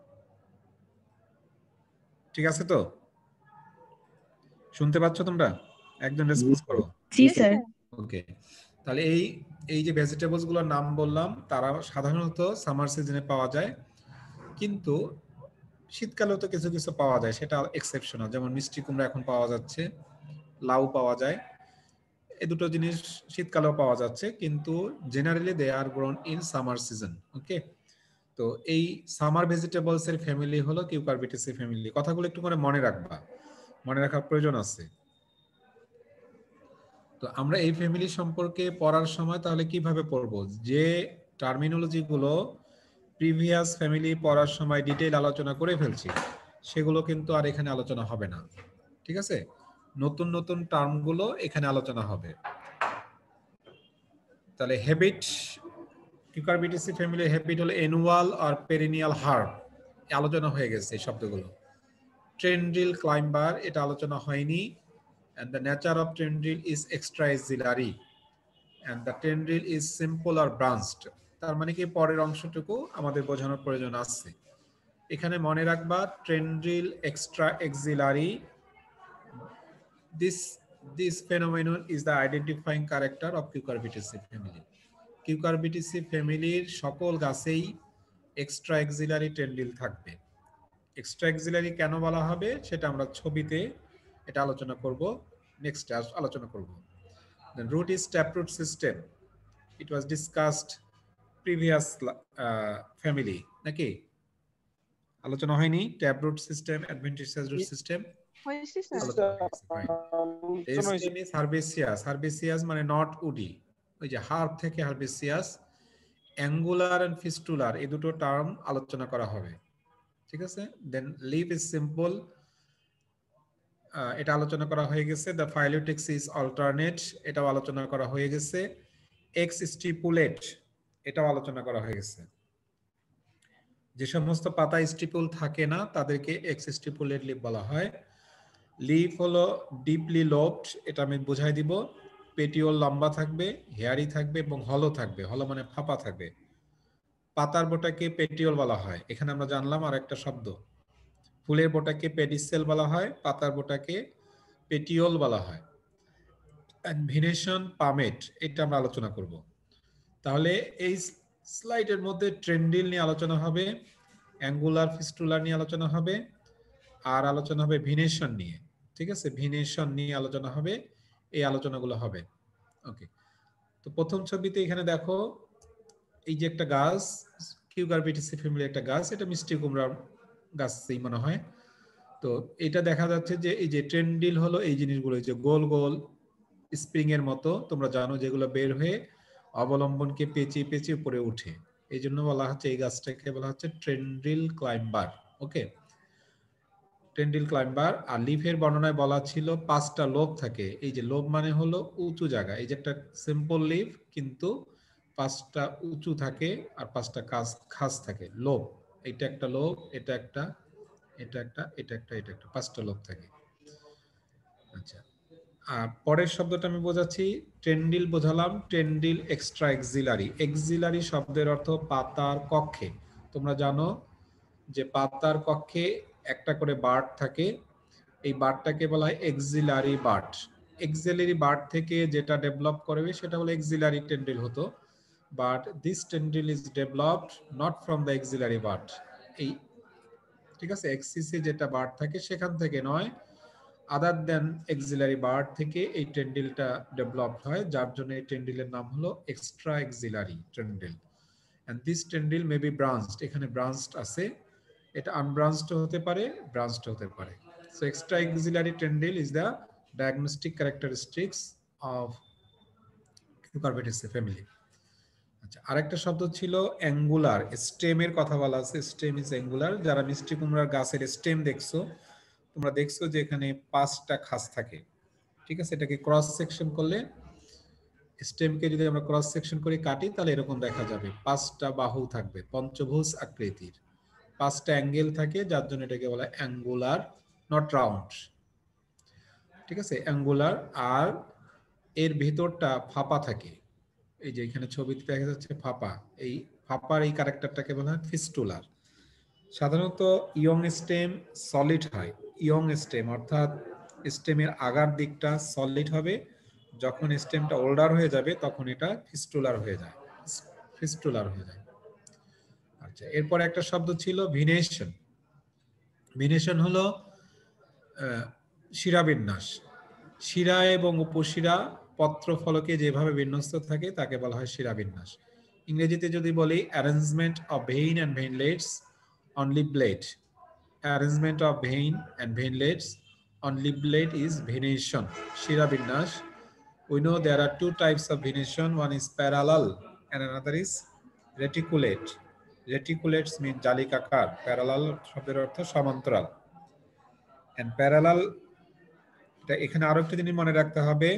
ঠিক আছে তো? শুনতে পাচ্ছ তোমরা? একজন রেসপন্স করো। জি স্যার। ওকে, তাহলে এই এই যে ভেজিটেবলস গুলোর নাম বললাম তারা সাধারণত সামার সিজনে পাওয়া যায়, কিন্তু শীতকালেও তো কিছু কিছু পাওয়া যায়, সেটা এক্সেপশনাল। যেমন মিষ্টি কুমড়া এখন পাওয়া যাচ্ছে, লাউ পাওয়া যায়, এই দুটো জিনিস শীতকালেও পাওয়া যাচ্ছে, কিন্তু generally they are grown in summer season. Okay, তো এই সামার ভেজিটেবলস এর ফ্যামিলি হলো কিউকারবিটেসি ফ্যামিলি। কথাগুলো একটু করে মনে রাখবা, মনে রাখার প্রয়োজন আছে। তো আমরা এই ফ্যামিলি সম্পর্কে পড়ার সময় তাহলে কিভাবে পড়বো? যে টার্মিনোলজি গুলো প্রিভিয়াস ফ্যামিলি পড়ার সময় ডিটেইল আলোচনা করে ফেলছি, সেগুলো কিন্তু আর এখানে আলোচনা হবে না। ঠিক আছে, নতুন নতুন টার্মগুলো এখানে আলোচনা হবে। তাহলে হ্যাবিট, কিউকারবিটেসি ফ্যামিলি হ্যাবিট হলো অ্যানুয়াল আর পেরিনিয়াল হার্ব, আলোচনা হয়ে গেছে এই শব্দগুলো। ট্রেন্ড্রিল ক্লাইম্বার, এটা আলোচনা হয়নি। and the nature of tendril is extraxillary and the tendril is simple or branched। তার মানে কি পরের অংশটুকু আমাদের বোঝানোর প্রয়োজন আছে। এখানে মনে রাখবা tendril extraxillary, this phenomenon is the identifying character of Cucurbitaceae family। Cucurbitaceae ফ্যামিলির সকল গাছেই extraxillary tendril থাকবে। extraxillary কেন বলা হবে সেটা আমরা ছবিতে এটা আলোচনা করব, নেক্সট আলোচনা করব। The root is taproot system. It was discussed previous family নাকি আলোচনা হয়নি? taproot system, adventitious root system হয়েছে স্যার। আলোচনা হয়েছে, fine. stem is herbaceous, herbaceous মানে not woody, ওই যে হার্ব থেকে herbaceous। angular and fistular এই দুটো টার্ম আলোচনা করা হবে, ঠিক আছে। দেন leaf is simple, এটা আলোচনা করা হয়ে গেছে। দ্য ফাইলোটেক্স ইজ অল্টারনেট, এটাও আলোচনা করা হয়ে গেছে। এক্স স্টিপুলেট, এটাও আলোচনা করা হয়ে গেছে। যে সমস্ত পাতা স্টিপুল থাকে না তাদেরকে এক্স স্টিপুলেট লিফ বলা হয়। লিফ হলো ডিপলি লোবড, এটা আমি বুঝাই দিব। পেটিওল লম্বা থাকবে, হেয়ারি থাকবে এবং হলো থাকবে, হলো মানে ফাঁপা থাকবে। পাতার বোটাকে পেটিওল বলা হয়, এখানে আমরা জানলাম আর একটা শব্দ। ফুলের বোটাকে পেডিসেল বলা হয়, পাতার বোটাকে পেটিওল বলা হয়। ভেনেশন পামেট, এটা আমরা আলোচনা করব। তাহলে এই স্লাইডের মধ্যে ট্রেন্ডিল নিয়ে আলোচনা হবে, অ্যাঙ্গুলার ফিস্টুলার নিয়ে আলোচনা হবে, আর আলোচনা হবে ভিনেশন নিয়ে। ঠিক আছে, ভিনেশন নিয়ে আলোচনা হবে, এই আলোচনাগুলো হবে। ওকে, তো প্রথম ছবিতে এখানে দেখো এই যে একটা গাছ, কিউকারবিটেসি ফ্যামিলি একটা গাছ, এটা মিষ্টি কুমড়ার গাছই মনে হয়। তো এটা দেখা যাচ্ছে যে এই যে ট্রেন্ডিল হলো এই জিনিসগুলো, যে গোল গোল স্প্রিং এর মতো, তোমরা জানো যেগুলো বের হয়ে অবলম্বনকে পেঁচিয়ে পেঁচিয়ে উপরে উঠে, এই জন্য বলা হচ্ছে এই গাছটাকে বলা হচ্ছে ট্রেন্ডিল ক্লাইম্বার। ওকে, ট্রেন্ডিল ক্লাইম্বার। আর লিফের বর্ণনায় বলা ছিল 5টা লোব থাকে। এই যে লোব মানে হলো উঁচু জায়গা, এই যে একটা সিম্পল লিফ কিন্তু 5টা উঁচু থাকে আর 5টা খাস থাকে, লোব। এটা একটা লোব, এটা একটা, এটা একটা, এটা একটা, এটা একটা, 5টা লোব থাকে। আচ্ছা, আর পরের শব্দটা আমি বোঝাচ্ছি। ট্রেন্ডিল বোঝালাম, ট্রেন্ডিল এক্সট্রা এক্সিলারি। এক্সিলারি শব্দের অর্থ পাতার কক্ষে। তোমরা জানো যে পাতার কক্ষে একটা করে বার্ড থাকে, এই বার্ডটাকে বলা হয় এক্সিলারি বার্ড। এক্সিলারি বার্ড থেকে যেটা ডেভেলপ করবে সেটা হলো এক্সিলারি টেন্ডিল হতো, but this tendril is developed not from the axillary bud. এই ঠিক আছে, এক্সিসে যেটা বার্ড থাকে সেখান থেকে নয়, আদার দেন এক্সিলারি বার্ড থেকে এই টেন্ডিলটা ডেভেলপড হয়, যার জন্য এই টেন্ডিলের নাম হলো extra axillary tendril. And this tendril may be branched, এখানে ব্রাঞ্চড আছে, এটা আনব্রাঞ্চড হতে পারে, ব্রাঞ্চড হতে পারে। So extra axillary tendril is the diagnostic characteristics of Cucurbitaceae family. আচ্ছা, আরেকটা শব্দ ছিল অ্যাঙ্গুলার, স্টেমের কথা বলা আছে। Stem is angular. যারা মিষ্টি কুমড়ার গাছের স্টেম দেখছো, তোমরা দেখছো যে এখানে 5টা খাস থাকে, ঠিক আছে। এটাকে ক্রস সেকশন করলে, স্টেমকে যদি আমরা ক্রস সেকশন করে কাটি তাহলে এরকম দেখা যাবে, 5টা বাহু থাকবে, পঞ্চভুজ আকৃতির, 5টা অ্যাঙ্গেল থাকে, যার জন্য এটাকে বলা হয় অ্যাঙ্গুলার, নট রাউন্ড। ঠিক আছে, অ্যাঙ্গুলার। আর এর ভিতরটা ফাঁপা থাকে, এই যে এখানে ছবিতে দেখা যাচ্ছে ফাঁপা, এই ফাঁপার এই ক্যারেক্টারটাকে বলা হয় ফিস্টুলার। সাধারণত ইয়ং স্টেম সলিড হয়, ইয়ং স্টেম অর্থাৎ স্টেমের আগার দিকটা সলিড হবে, যখন স্টেমটা ওল্ডার হয়ে যাবে তখন এটা ফিস্টুলার হয়ে যায়, ফিস্টুলার হয়ে যায়। আচ্ছা, এরপর একটা শব্দ ছিল ভিনেশন। ভিনেশন হলো শিরাবিন্যাস। শিরা এবং উপশিরা পত্র ফলকে যেভাবে বিন্যস্ত থাকে তাকে বলা হয় শিরাবিন্যাস। ইংরেজিতে যদি বলি arrangement of vein and veinlets only blade, arrangement of vein and veinlets on lip blade is venation, শিরাবিন্যাস. We know there are two types of venation, one is parallel and another is reticulate. Reticulates mean জালিকাকার, parallel শব্দের অর্থ সমান্তরাল। and parallel, এখানে আরো একটা জিনিস মনে রাখতে হবে,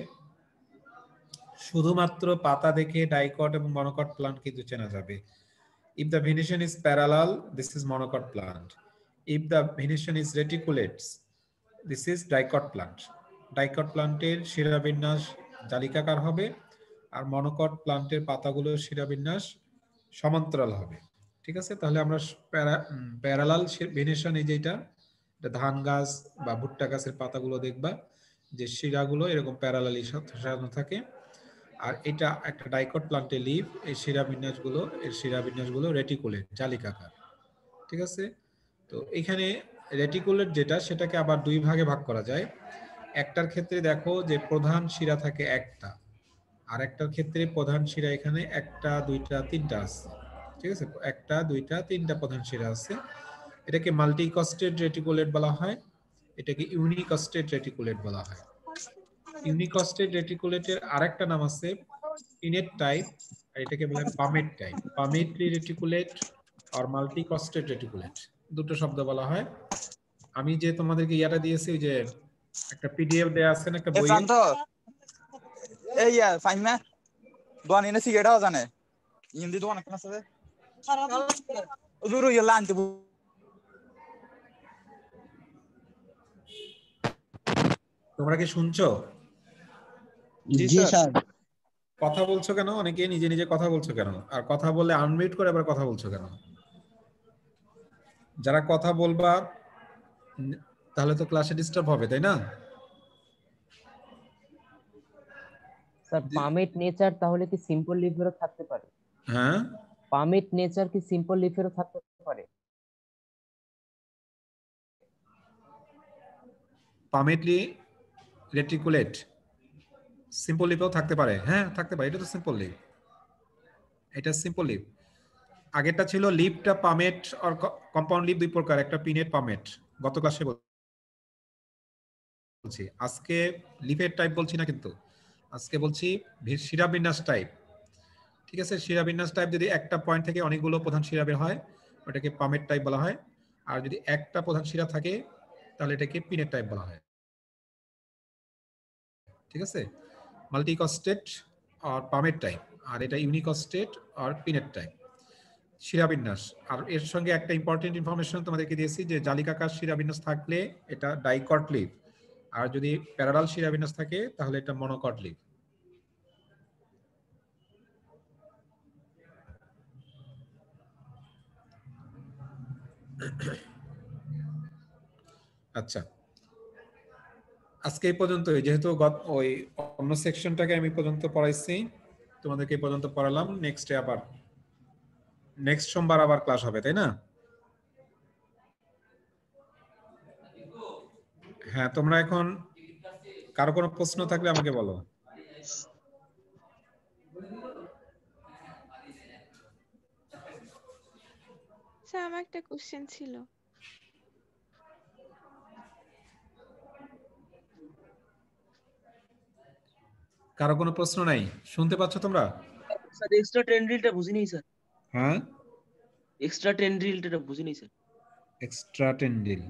শুধুমাত্র পাতা দেখে ডাইকট এবং মনোকট প্লান্ট কিন্তু চেনা যাবে। If the venation is parallel, this is monocot plant. If the venation is reticulates, this is dicot plant. Dicot planter শিরাবিন্যাস জালিকাকার হবে, আর মনোকট প্লান্টের পাতাগুলোর শিরাবিন্যাস সমান্তরাল হবে। ঠিক আছে, তাহলে আমরা প্যারালাল ভেনেশন, এই যেটা ধান গাছ বা ভুট্টা গাছের পাতাগুলো দেখবা যে শিরাগুলো এরকম প্যারালালি সাজানো থাকে, আর এটা একটা ডাইকট প্লান্টের লিভ, এই শিরাবিন্যাসগুলো রেটিকুলেট জালিকাকার। ঠিক আছে, তো এখানে রেটিকুলেট যেটা, সেটাকে আবার দুই ভাগে ভাগ করা যায়। একটার ক্ষেত্রে দেখো যে প্রধান শিরা থাকে একটা, আর একটার ক্ষেত্রে প্রধান শিরা এখানে একটা, দুইটা, তিনটা আছে। ঠিক আছে, একটা, দুইটা, তিনটা প্রধান শিরা আছে। এটাকে মাল্টিকস্টেড রেটিকুলেট বলা হয়, এটাকে ইউনিকস্টেড রেটিকুলেট বলা হয়। ইউনিকস্টেড রেটিকুলেটের আরেকটা নাম আছে পিনেট টাইপ, আর এটাকে বলা হয় পামেট টাইপ। পামেটলি রেটিকুলেট আর মাল্টিকস্টেড রেটিকুলেট, দুটো শব্দ বলা হয়। আমি যে তোমাদেরকে ইয়াটা দিয়েছি, ওই যে একটা পিডিএফ দেয়া আছে না একটা বই, এই ফাইমা দোয়ান এনে সিগারেট আওয়া জানে ইন্দি দোয়ান কেন আছে জুরু ইয়া লানতে। তোমরা কি শুনছো? জি স্যার। কথা বলছো কেন? অনেকে নিজে নিজে কথা বলছো কেন? আর কথা বললে আনমিউট করে আবার কথা বলছো কেন? যারা কথা বলবা তাহলে তো ক্লাসে ডিস্টার্ব হবে, তাই না? স্যার পামেট নেচার তাহলে কি সিম্পল লিফেরও থাকতে পারে? হ্যাঁ, পামেট নেচার কি সিম্পল লিফেরও থাকতে পারে? পামেটলি রেটিকুলেট সিম্পল লিপেও থাকতে পারে, হ্যাঁ থাকতে পারে, এটা তো সিম্পল লিপ, এটা সিম্পল লিপ। আগেরটা ছিল লিপটা পামেট আর কম্পাউন্ড লিপ দুই প্রকার, একটা পিনেট পামেট, গত ক্লাসে বলছি। আজকে লিপের টাইপ বলছি না, কিন্তু আজকে বলছি শিরাবিন্যাস টাইপ। ঠিক আছে, শিরাবিন্যাস টাইপ যদি একটা পয়েন্ট থেকে অনেকগুলো প্রধান শিরা বের হয় ওটাকে পামেট টাইপ বলা হয়, আর যদি একটা প্রধান শিরা থাকে তাহলে এটাকে পিনেট টাইপ বলা হয়। ঠিক আছে, মাল্টিকস্টেড আর পামেট টাইপ, আর এটা ইউনিকস্টেড আর পিনেট টাইপ শিরাবিন্যাস। আর এর সঙ্গে একটা ইম্পর্টেন্ট ইনফরমেশন তোমাদেরকে দিয়েছি যে জালিকাকার শিরাবিন্যাস থাকলে এটা ডাইকট লিভ, আর যদি প্যারালাল শিরাবিন্যাস থাকে তাহলে এটা মনোকট লিভ। আচ্ছা, আজকে এই পর্যন্তই, যেহেতু ওই অন্য সেকশনটাকে আমি পর্যন্ত পড়াইছি, তোমাদেরকে এই পর্যন্ত পড়ালাম। নেক্সট সোমবার আবার ক্লাস হবে, তাই না? হ্যাঁ, তোমরা এখন কারো কোনো প্রশ্ন থাকলে আমাকে বলো। স্যার আমার একটা কোশ্চেন ছিল। কারো কোনো প্রশ্ন নাই? শুনতে পাচ্ছ তোমরা? স্যার এক্সট্রা টেন্ড্রিলটা বুঝিনি স্যার। হ্যাঁ, এক্সট্রা টেন্ড্রিলটা বুঝিনি sir. Extra tendril,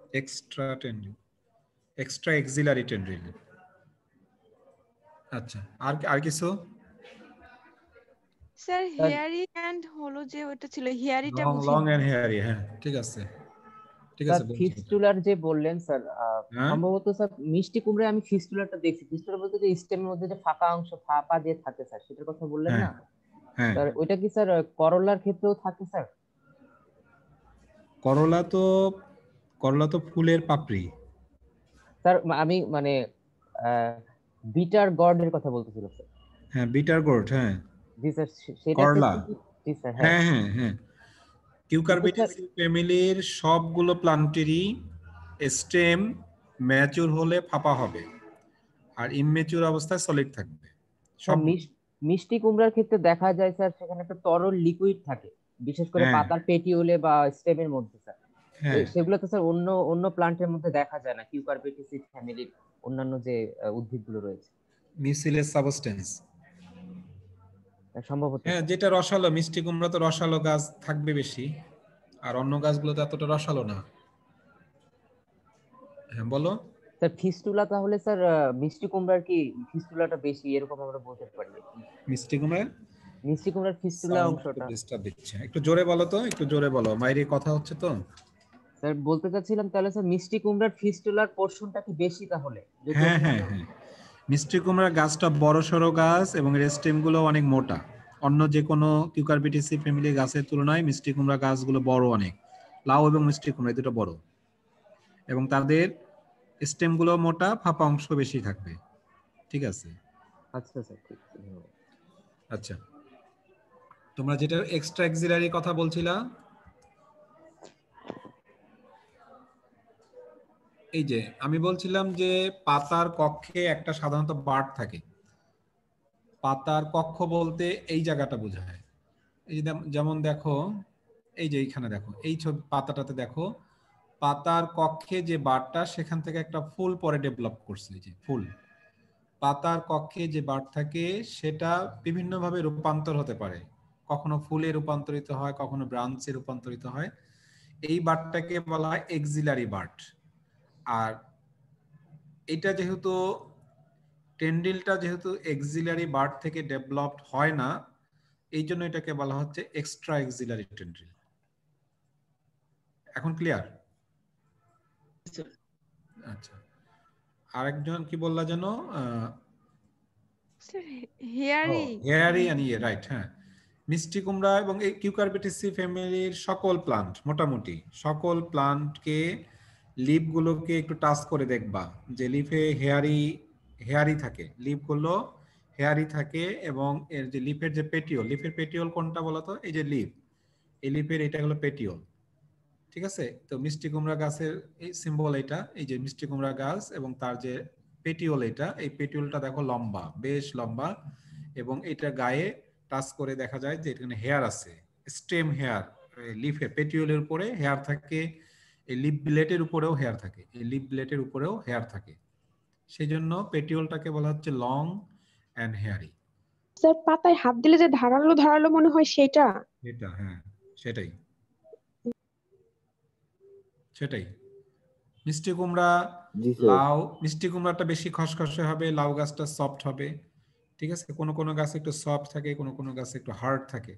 extra axillary tendril. আচ্ছা, আর কিছু? স্যার হেয়ারি এন্ড হলো যে ওটা ছিল হেয়ারিটা বুঝিনি। লং এন্ড হেয়ারি, হ্যাঁ ঠিক আছে। ঠিক স্যার আছে বলছি এটা। ফিস্টুলার যে বললেন স্যার, হ্যাঁ সম্ভবত স্যার মিষ্টি কুমড়ায় আমি ফিস্টুলারটা দেখছি। ফিস্টুলার বলতে যে স্টেমের মধ্যে যে ফাঁকা অংশ ফাঁপা যে থাকে স্যার, সেটার কথা বললেন হ্যাঁ না হ্যাঁ স্যার? ওইটা কি স্যার করলার ক্ষেত্রেও থাকে স্যার? করলা তো ফুলের পাপড়ি। স্যার আমি মানে বিটার গর্ডের কথা বলতেছিলাম স্যার। হ্যাঁ বিটার গোর্ড, হ্যাঁ জি স্যার, সেটার করলা, ক্ষেত্রে জি স্যার, হ্যাঁ। হ্যাঁ হ্যাঁ হ্যাঁ। কিন্তু স্যার কিউকারবিটেসি ফ্যামিলির সবগুলো প্লান্টেরই স্টেম ম্যাচিউর হলে ফাঁপা হবে, আর ইমম্যাচিউর অবস্থায় সলিড থাকবে স্যার সব। মিষ্টি কুমড়ার ক্ষেত্রে দেখা যায় স্যার সেখানে একটা তরল লিকুইড থাকে, বিশেষ করে হ্যাঁ পাতার পেটিওলে বা স্টেমের মধ্যে স্যার। হ্যাঁ সেগুলো তো স্যার অন্য অন্য প্লান্টের মধ্যে দেখা যায় না, কিউকারবিটেসি ফ্যামিলির অন্যান্য যে উদ্ভিদগুলো রয়েছে। Mucilage substance. সম্ভবত হ্যাঁ স্যার। যেটা রসালো, মিষ্টি কুমড়া তো রসালো গাছ থাকবে বেশি, আর অন্য গাছগুলো তো এতটা রসালো না। হ্যাঁ বলো। স্যার ফিস্টুলা তাহলে স্যার মিষ্টি কুমড়ার কি ফিস্টুলাটা বেশি এরকম আমরা বলতে পারি? মিষ্টি কুমড়া মিষ্টি কুমড়ার ফিস্টুলা সাউন্ড খুব অংশটা ডিস্টার্ব দিচ্ছে, একটু জোরে বলো তো, একটু জোরে বলো, বাইরে কথা হচ্ছে তো। স্যার বলতে চাচ্ছিলাম, তাহলে স্যার মিষ্টি কুমড়ার ফিস্টুলার পোরশনটা কি বেশি তাহলে? যদি হ্যাঁ হ্যাঁ অন্যান্য হ্যাঁ, মিষ্টি কুমড়া গাছটা বড় সড়ো গাছ এবং এর স্টেম গুলো অনেক মোটা। অন্য যে কোনো কিউকারবিটেসি ফ্যামিলি গাছের তুলনায় মিষ্টি কুমড়া গাছগুলো বড় অনেক। লাউ এবং মিষ্টি কুমড়া এই দুটো বড়, এবং তাদের স্টেম গুলো মোটা, ফাঁপা অংশ বেশি থাকবে। ঠিক আছে। আচ্ছা স্যার, ঠিক আছে, ধন্যবাদ। আচ্ছা, তোমরা যেটা এক্সট্রা এক্সিলারি কথা বলছিলা, এই যে আমি বলছিলাম যে পাতার কক্ষে একটা সাধারণত বার্ড থাকে। পাতার কক্ষ বলতে এই জায়গাটা বোঝায়। এই যে যেমন দেখো, এই যে এইখানে দেখো, এই ছবি পাতাটাতে দেখো, পাতার কক্ষে যে বার্ডটা, সেখান থেকে একটা ফুল পরে ডেভেলপ করছে। এই যে ফুল, পাতার কক্ষে যে বার্ড থাকে সেটা বিভিন্নভাবে রূপান্তর হতে পারে, কখনো ফুলে রূপান্তরিত হয়, কখনো ব্রাঞ্চে রূপান্তরিত হয়। এই বার্ডটাকে বলা হয় এক্সিলারি বার্ড। আর এটা যেহেতু টেন্ডিলটা যেহেতু এক্সিলারি বার্ড থেকে ডেভেলপড হয় না, এই জন্য এটাকে বলা হচ্ছে এক্সট্রা এক্সিলারি টেন্ড্রিল। এখন ক্লিয়ার? স্যার আচ্ছা, আরেকজন কি বললা যেন? Sir hairy. হেয়ারি এন্ড ইয়ে, রাইট, হ্যাঁ। মিষ্টি কুমড়া এবং এই কিউকারবিটেসি ফ্যামিলির সকল প্লান্ট, মোটামুটি সকল প্লান্টকে লিফগুলোকে একটু টাচ করে দেখবা যে লিফে হেয়ারি থাকে, লিফগুলো হেয়ারি থাকে, এবং এর যে লিফের যে পেটিওল, লিফের পেটিওল কোনটা বলতো? এই যে লিফ, এই লিফের এটা হলো পেটিওল। ঠিক আছে, তো মিষ্টি কুমড়া গাছের এই সিম্বল এটা, এই যে মিষ্টি কুমড়া গাছ এবং তার যে পেটিওল, এটা এই পেটিওলটা দেখো লম্বা, বেশ লম্বা, এবং এটা গায়ে টাচ করে দেখা যায় যে এখানে হেয়ার আছে, স্টেম হেয়ার। লিফে পেটিওলের উপরে হেয়ার থাকে, এই লিফ ব্লেডের উপরেও হেয়ার থাকে, এই লিফ ব্লেডের উপরেও হেয়ার থাকে, সেই জন্য পেটিওলটাকে বলা হচ্ছে লং অ্যান্ড হেয়ারি। স্যার পাতায় হাত দিলে যে ধারালো ধারালো মনে হয় সেটা? এটা হ্যাঁ, সেটাই সেটাই। মিষ্টি কুমড়া, জি স্যার। লাউ, মিষ্টি কুমড়াটা বেশি খসখসে হবে, লাউ গাছটা সফট হবে। ঠিক আছে, কোনো কোনো গাছে একটু সফট থাকে, কোনো কোনো গাছে একটু হার্ড থাকে।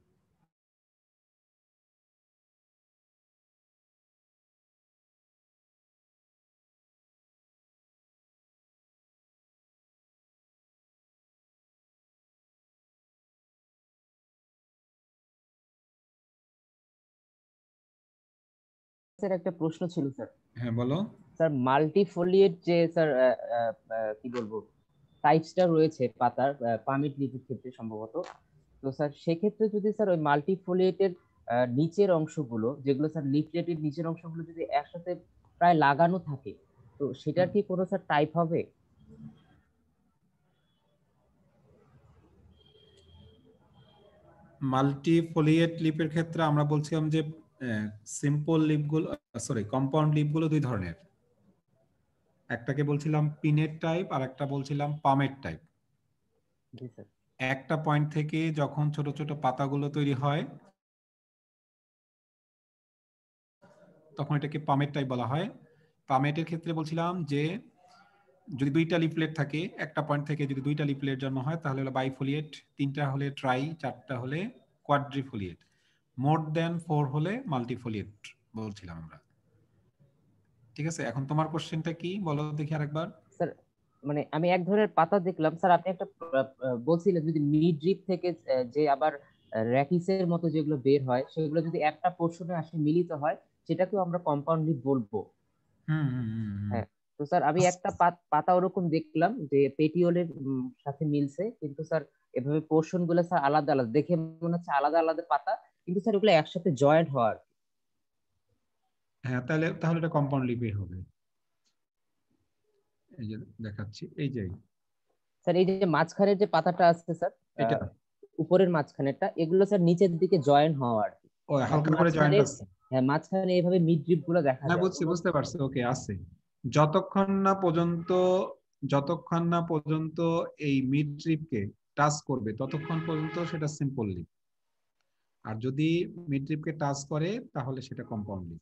স্যার একটা প্রশ্ন ছিল স্যার। হ্যাঁ বলো। স্যার মাল্টিফোলিয়েট যে স্যার কি বলবো টাইপসটা রয়েছে পাতার, পামিট লিফের ক্ষেত্রে সম্ভবত। তো স্যার সেক্ষেত্রে যদি স্যার ওই মাল্টিফোলিয়েটের নিচের অংশগুলো, যেগুলো স্যার লিফলেটের নিচের অংশগুলো যদি একসাথে প্রায় লাগানো থাকে, তো সেটার কি কোনো স্যার টাইপ হবে? মাল্টিফোলিয়েট লিফের ক্ষেত্রে আমরা বলছিলাম যে সিম্পল লিফগুলো, সরি কম্পাউন্ড লিফগুলো দুই ধরনের, একটাকে বলছিলাম পিনেট টাইপ আর একটা বলছিলাম পামেট টাইপ। জি স্যার। একটা পয়েন্ট থেকে যখন ছোট ছোট পাতাগুলো তৈরি হয় তখন এটাকে পামেট টাইপ বলা হয়। পামেটের ক্ষেত্রে বলছিলাম যে যদি দুইটা লিফলেট থাকে, একটা পয়েন্ট থেকে যদি দুইটা লিফলেট জন্ম হয় তাহলে হলো বাইফোলিয়েট, তিনটা হলে ট্রাই, চারটা হলে কোয়াড্রিফোলিয়েট, মোর দেন 4 হলে মাল্টিফোলিয়েট বলছিলাম আমরা। ঠিক আছে, এখন তোমার কোশ্চেনটা কি বলো দেখি আরেকবার। স্যার মানে আমি এক ধরনের পাতা দেখলাম স্যার, আপনি একটা বলছিলেন যদি মিড ড্রিপ থেকে যে আবার র্যাকিসের মতো যেগুলো বের হয় সেগুলো যদি একটা পোর্শনে আসে মিলিত হয় সেটাকেও আমরা কম্পাউন্ড লিফ বলবো। হ্যাঁ, তো স্যার আমি একটা পাতা ওরকম দেখলাম যে পেটিওলের সাথে মিলছে, কিন্তু স্যার এভাবে পোর্শন গুলো স্যার আলাদা আলাদা দেখে মনে হচ্ছে আলাদা আলাদা পাতা, কিন্তু স্যার ওগুলো একসাথে জয়েন্ট হওয়ার। হ্যাঁ, তাহলে তাহলে এটা কম্পাউন্ড লিপে হবে। এই যে দেখাচ্ছি, এই যে স্যার এই যে মাঝখানের যে পাতাটা আছে স্যার, এটা উপরের মাঝখানেরটা, এগুলো স্যার নিচের দিকে জয়েন হওয়া আর কি। ও হালকা করে জয়েন্ট আছে। হ্যাঁ, মাঝখানে এইভাবে মিড ড্রিপ গুলো দেখা হ্যাঁ, যায়। বুঝতে পারছি, ওকে আছে। যতক্ষণ না পর্যন্ত এই মিড ট্রিপকে টাচ করবে ততক্ষণ পর্যন্ত সেটা সিম্পল লিপ, আর যদি মিড ট্রিপকে টাচ করে তাহলে সেটা কম্পাউন্ড লিপ।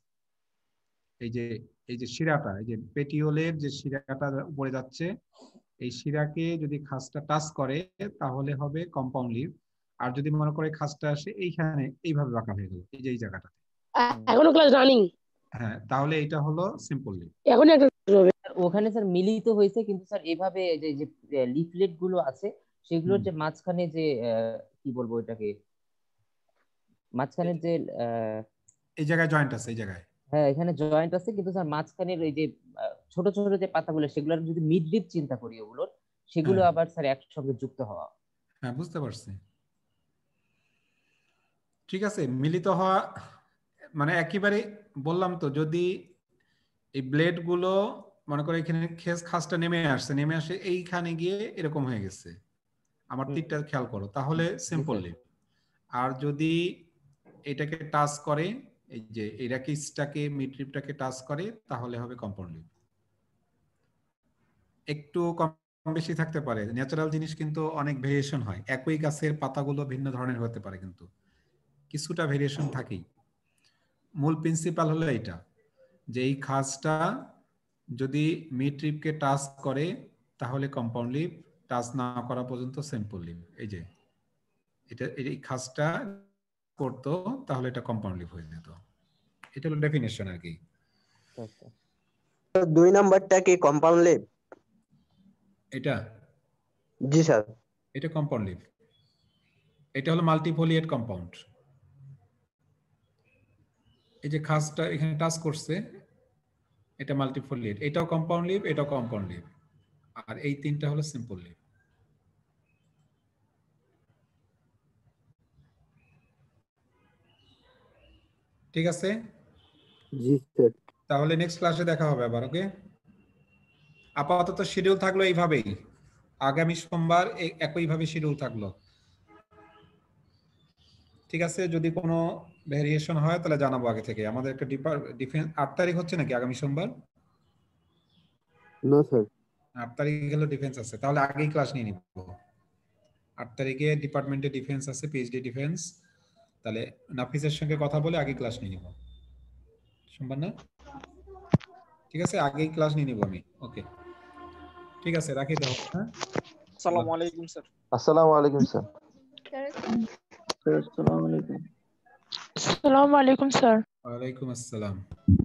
এই যে শিরাটা, এই যে পেটিওলের যে শিরাটা উপরে যাচ্ছে, এই শিরাকে যদি খাসটা টাচ করে তাহলে হবে কম্পাউন্ড লিপ। আর যদি মনে করে খাসটা আসে এইখানে এইভাবে বাঁকা হয়ে গেল, এই যে এই জায়গাটা, এখনো ক্লাস রানিং, হ্যাঁ, তাহলে এটা হলো সিম্পল লিপ। এখন একটা ওখানে স্যার মিলিত হয়েছে, কিন্তু স্যার এভাবে যে যে লিফলেট গুলো আছে সেগুলোর যে মাঝখানে যে কি বলবো এটাকে, মাঝখানে যে এই জায়গায় জয়েন্ট আছে, এই জায়গায়, হ্যাঁ এখানে জয়েন্ট আছে, কিন্তু স্যার মাঝখানের ওই যে ছোট ছোট যে পাতাগুলো সেগুলোর যদি মিড লিপ চিন্তা করি ওগুলোর, সেগুলো আবার স্যার একসঙ্গে যুক্ত হওয়া। হ্যাঁ, বুঝতে পারছি। ঠিক আছে, মিলিত হওয়া মানে একেবারে বললাম তো, যদি এই ব্লেড গুলো মনে করে এখানে খাসটা নেমে আসে এইখানে গিয়ে এরকম হয়ে গেছে, আমার তীরটা খেয়াল করো, তাহলে সিম্পল লিপ। আর যদি এটাকে টাচ করে, এই যে এই র্যাকিসটাকে মিড ট্রিপটাকে টাচ করে, তাহলে হবে কম্পাউন্ড লিপ। একটু কম বেশি থাকতে পারে, ন্যাচারাল জিনিস কিন্তু অনেক ভেরিয়েশন হয়, একই গাছের পাতাগুলো ভিন্ন ধরনের হতে পারে, কিন্তু কিছুটা ভেরিয়েশন থাকেই। মূল প্রিন্সিপাল হলো এটা, যে এই খাসটা যদি মিড ট্রিপকে টাচ করে তাহলে কম্পাউন্ড লিপ, টাচ না করা পর্যন্ত সিম্পল লিপ। এই যে এটা এই খাসটা করতো তাহলে এটা কম্পাউন্ড লিপ হয়ে যেত। এটা হলো ডেফিনেশন আর কি। 2 নাম্বারটা কি কম্পাউন্ড লিপ? এটা জি স্যার, এটা কম্পাউন্ড লিপ। এটা হলো মাল্টিফোলিয়েট কম্পাউন্ড। এই যে খাসটা এখানে টাচ করছে, এটা মাল্টিফোলিয়েট, এটাও কম্পাউন্ড লিপ, এটাও কম্পাউন্ড লিপ, আর এই তিনটা হলো সিম্পল লিপ। ঠিক আছে, জি স্যার। তাহলে নেক্সট ক্লাসে দেখা হবে আবার। ওকে, আপাতত শিডিউল থাকলো এইভাবেই, আগামী সোমবার একইভাবে শিডিউল থাকলো। ঠিক আছে, যদি কোনো ভেরিয়েশন হয় তাহলে জানাবো আগে থেকে। আমাদের একটা ডিফেন্স 8 তারিখ হচ্ছে নাকি আগামী সোমবার? না স্যার, 8 তারিখ হলো ডিফেন্স আছে, তাহলে আগেই ক্লাস নিয়ে নিব। 8 তারিখে ডিপার্টমেন্টে ডিফেন্স আছে, পিএইচডি ডিফেন্স, তাহলে নাফিসের সঙ্গে কথা বলে আগে ক্লাস নিয়ে নিব। সোমবার না? ঠিক আছে, আগেই ক্লাস নিয়ে নিব আমি। ওকে, ঠিক আছে, রাখি তাহলে। হ্যাঁ, আসসালামু আলাইকুম স্যার। আসসালামু আলাইকুম স্যার। আসসালামু আলাইকুম। আসসালামু আলাইকুম স্যার। ওয়ালাইকুম আসসালাম।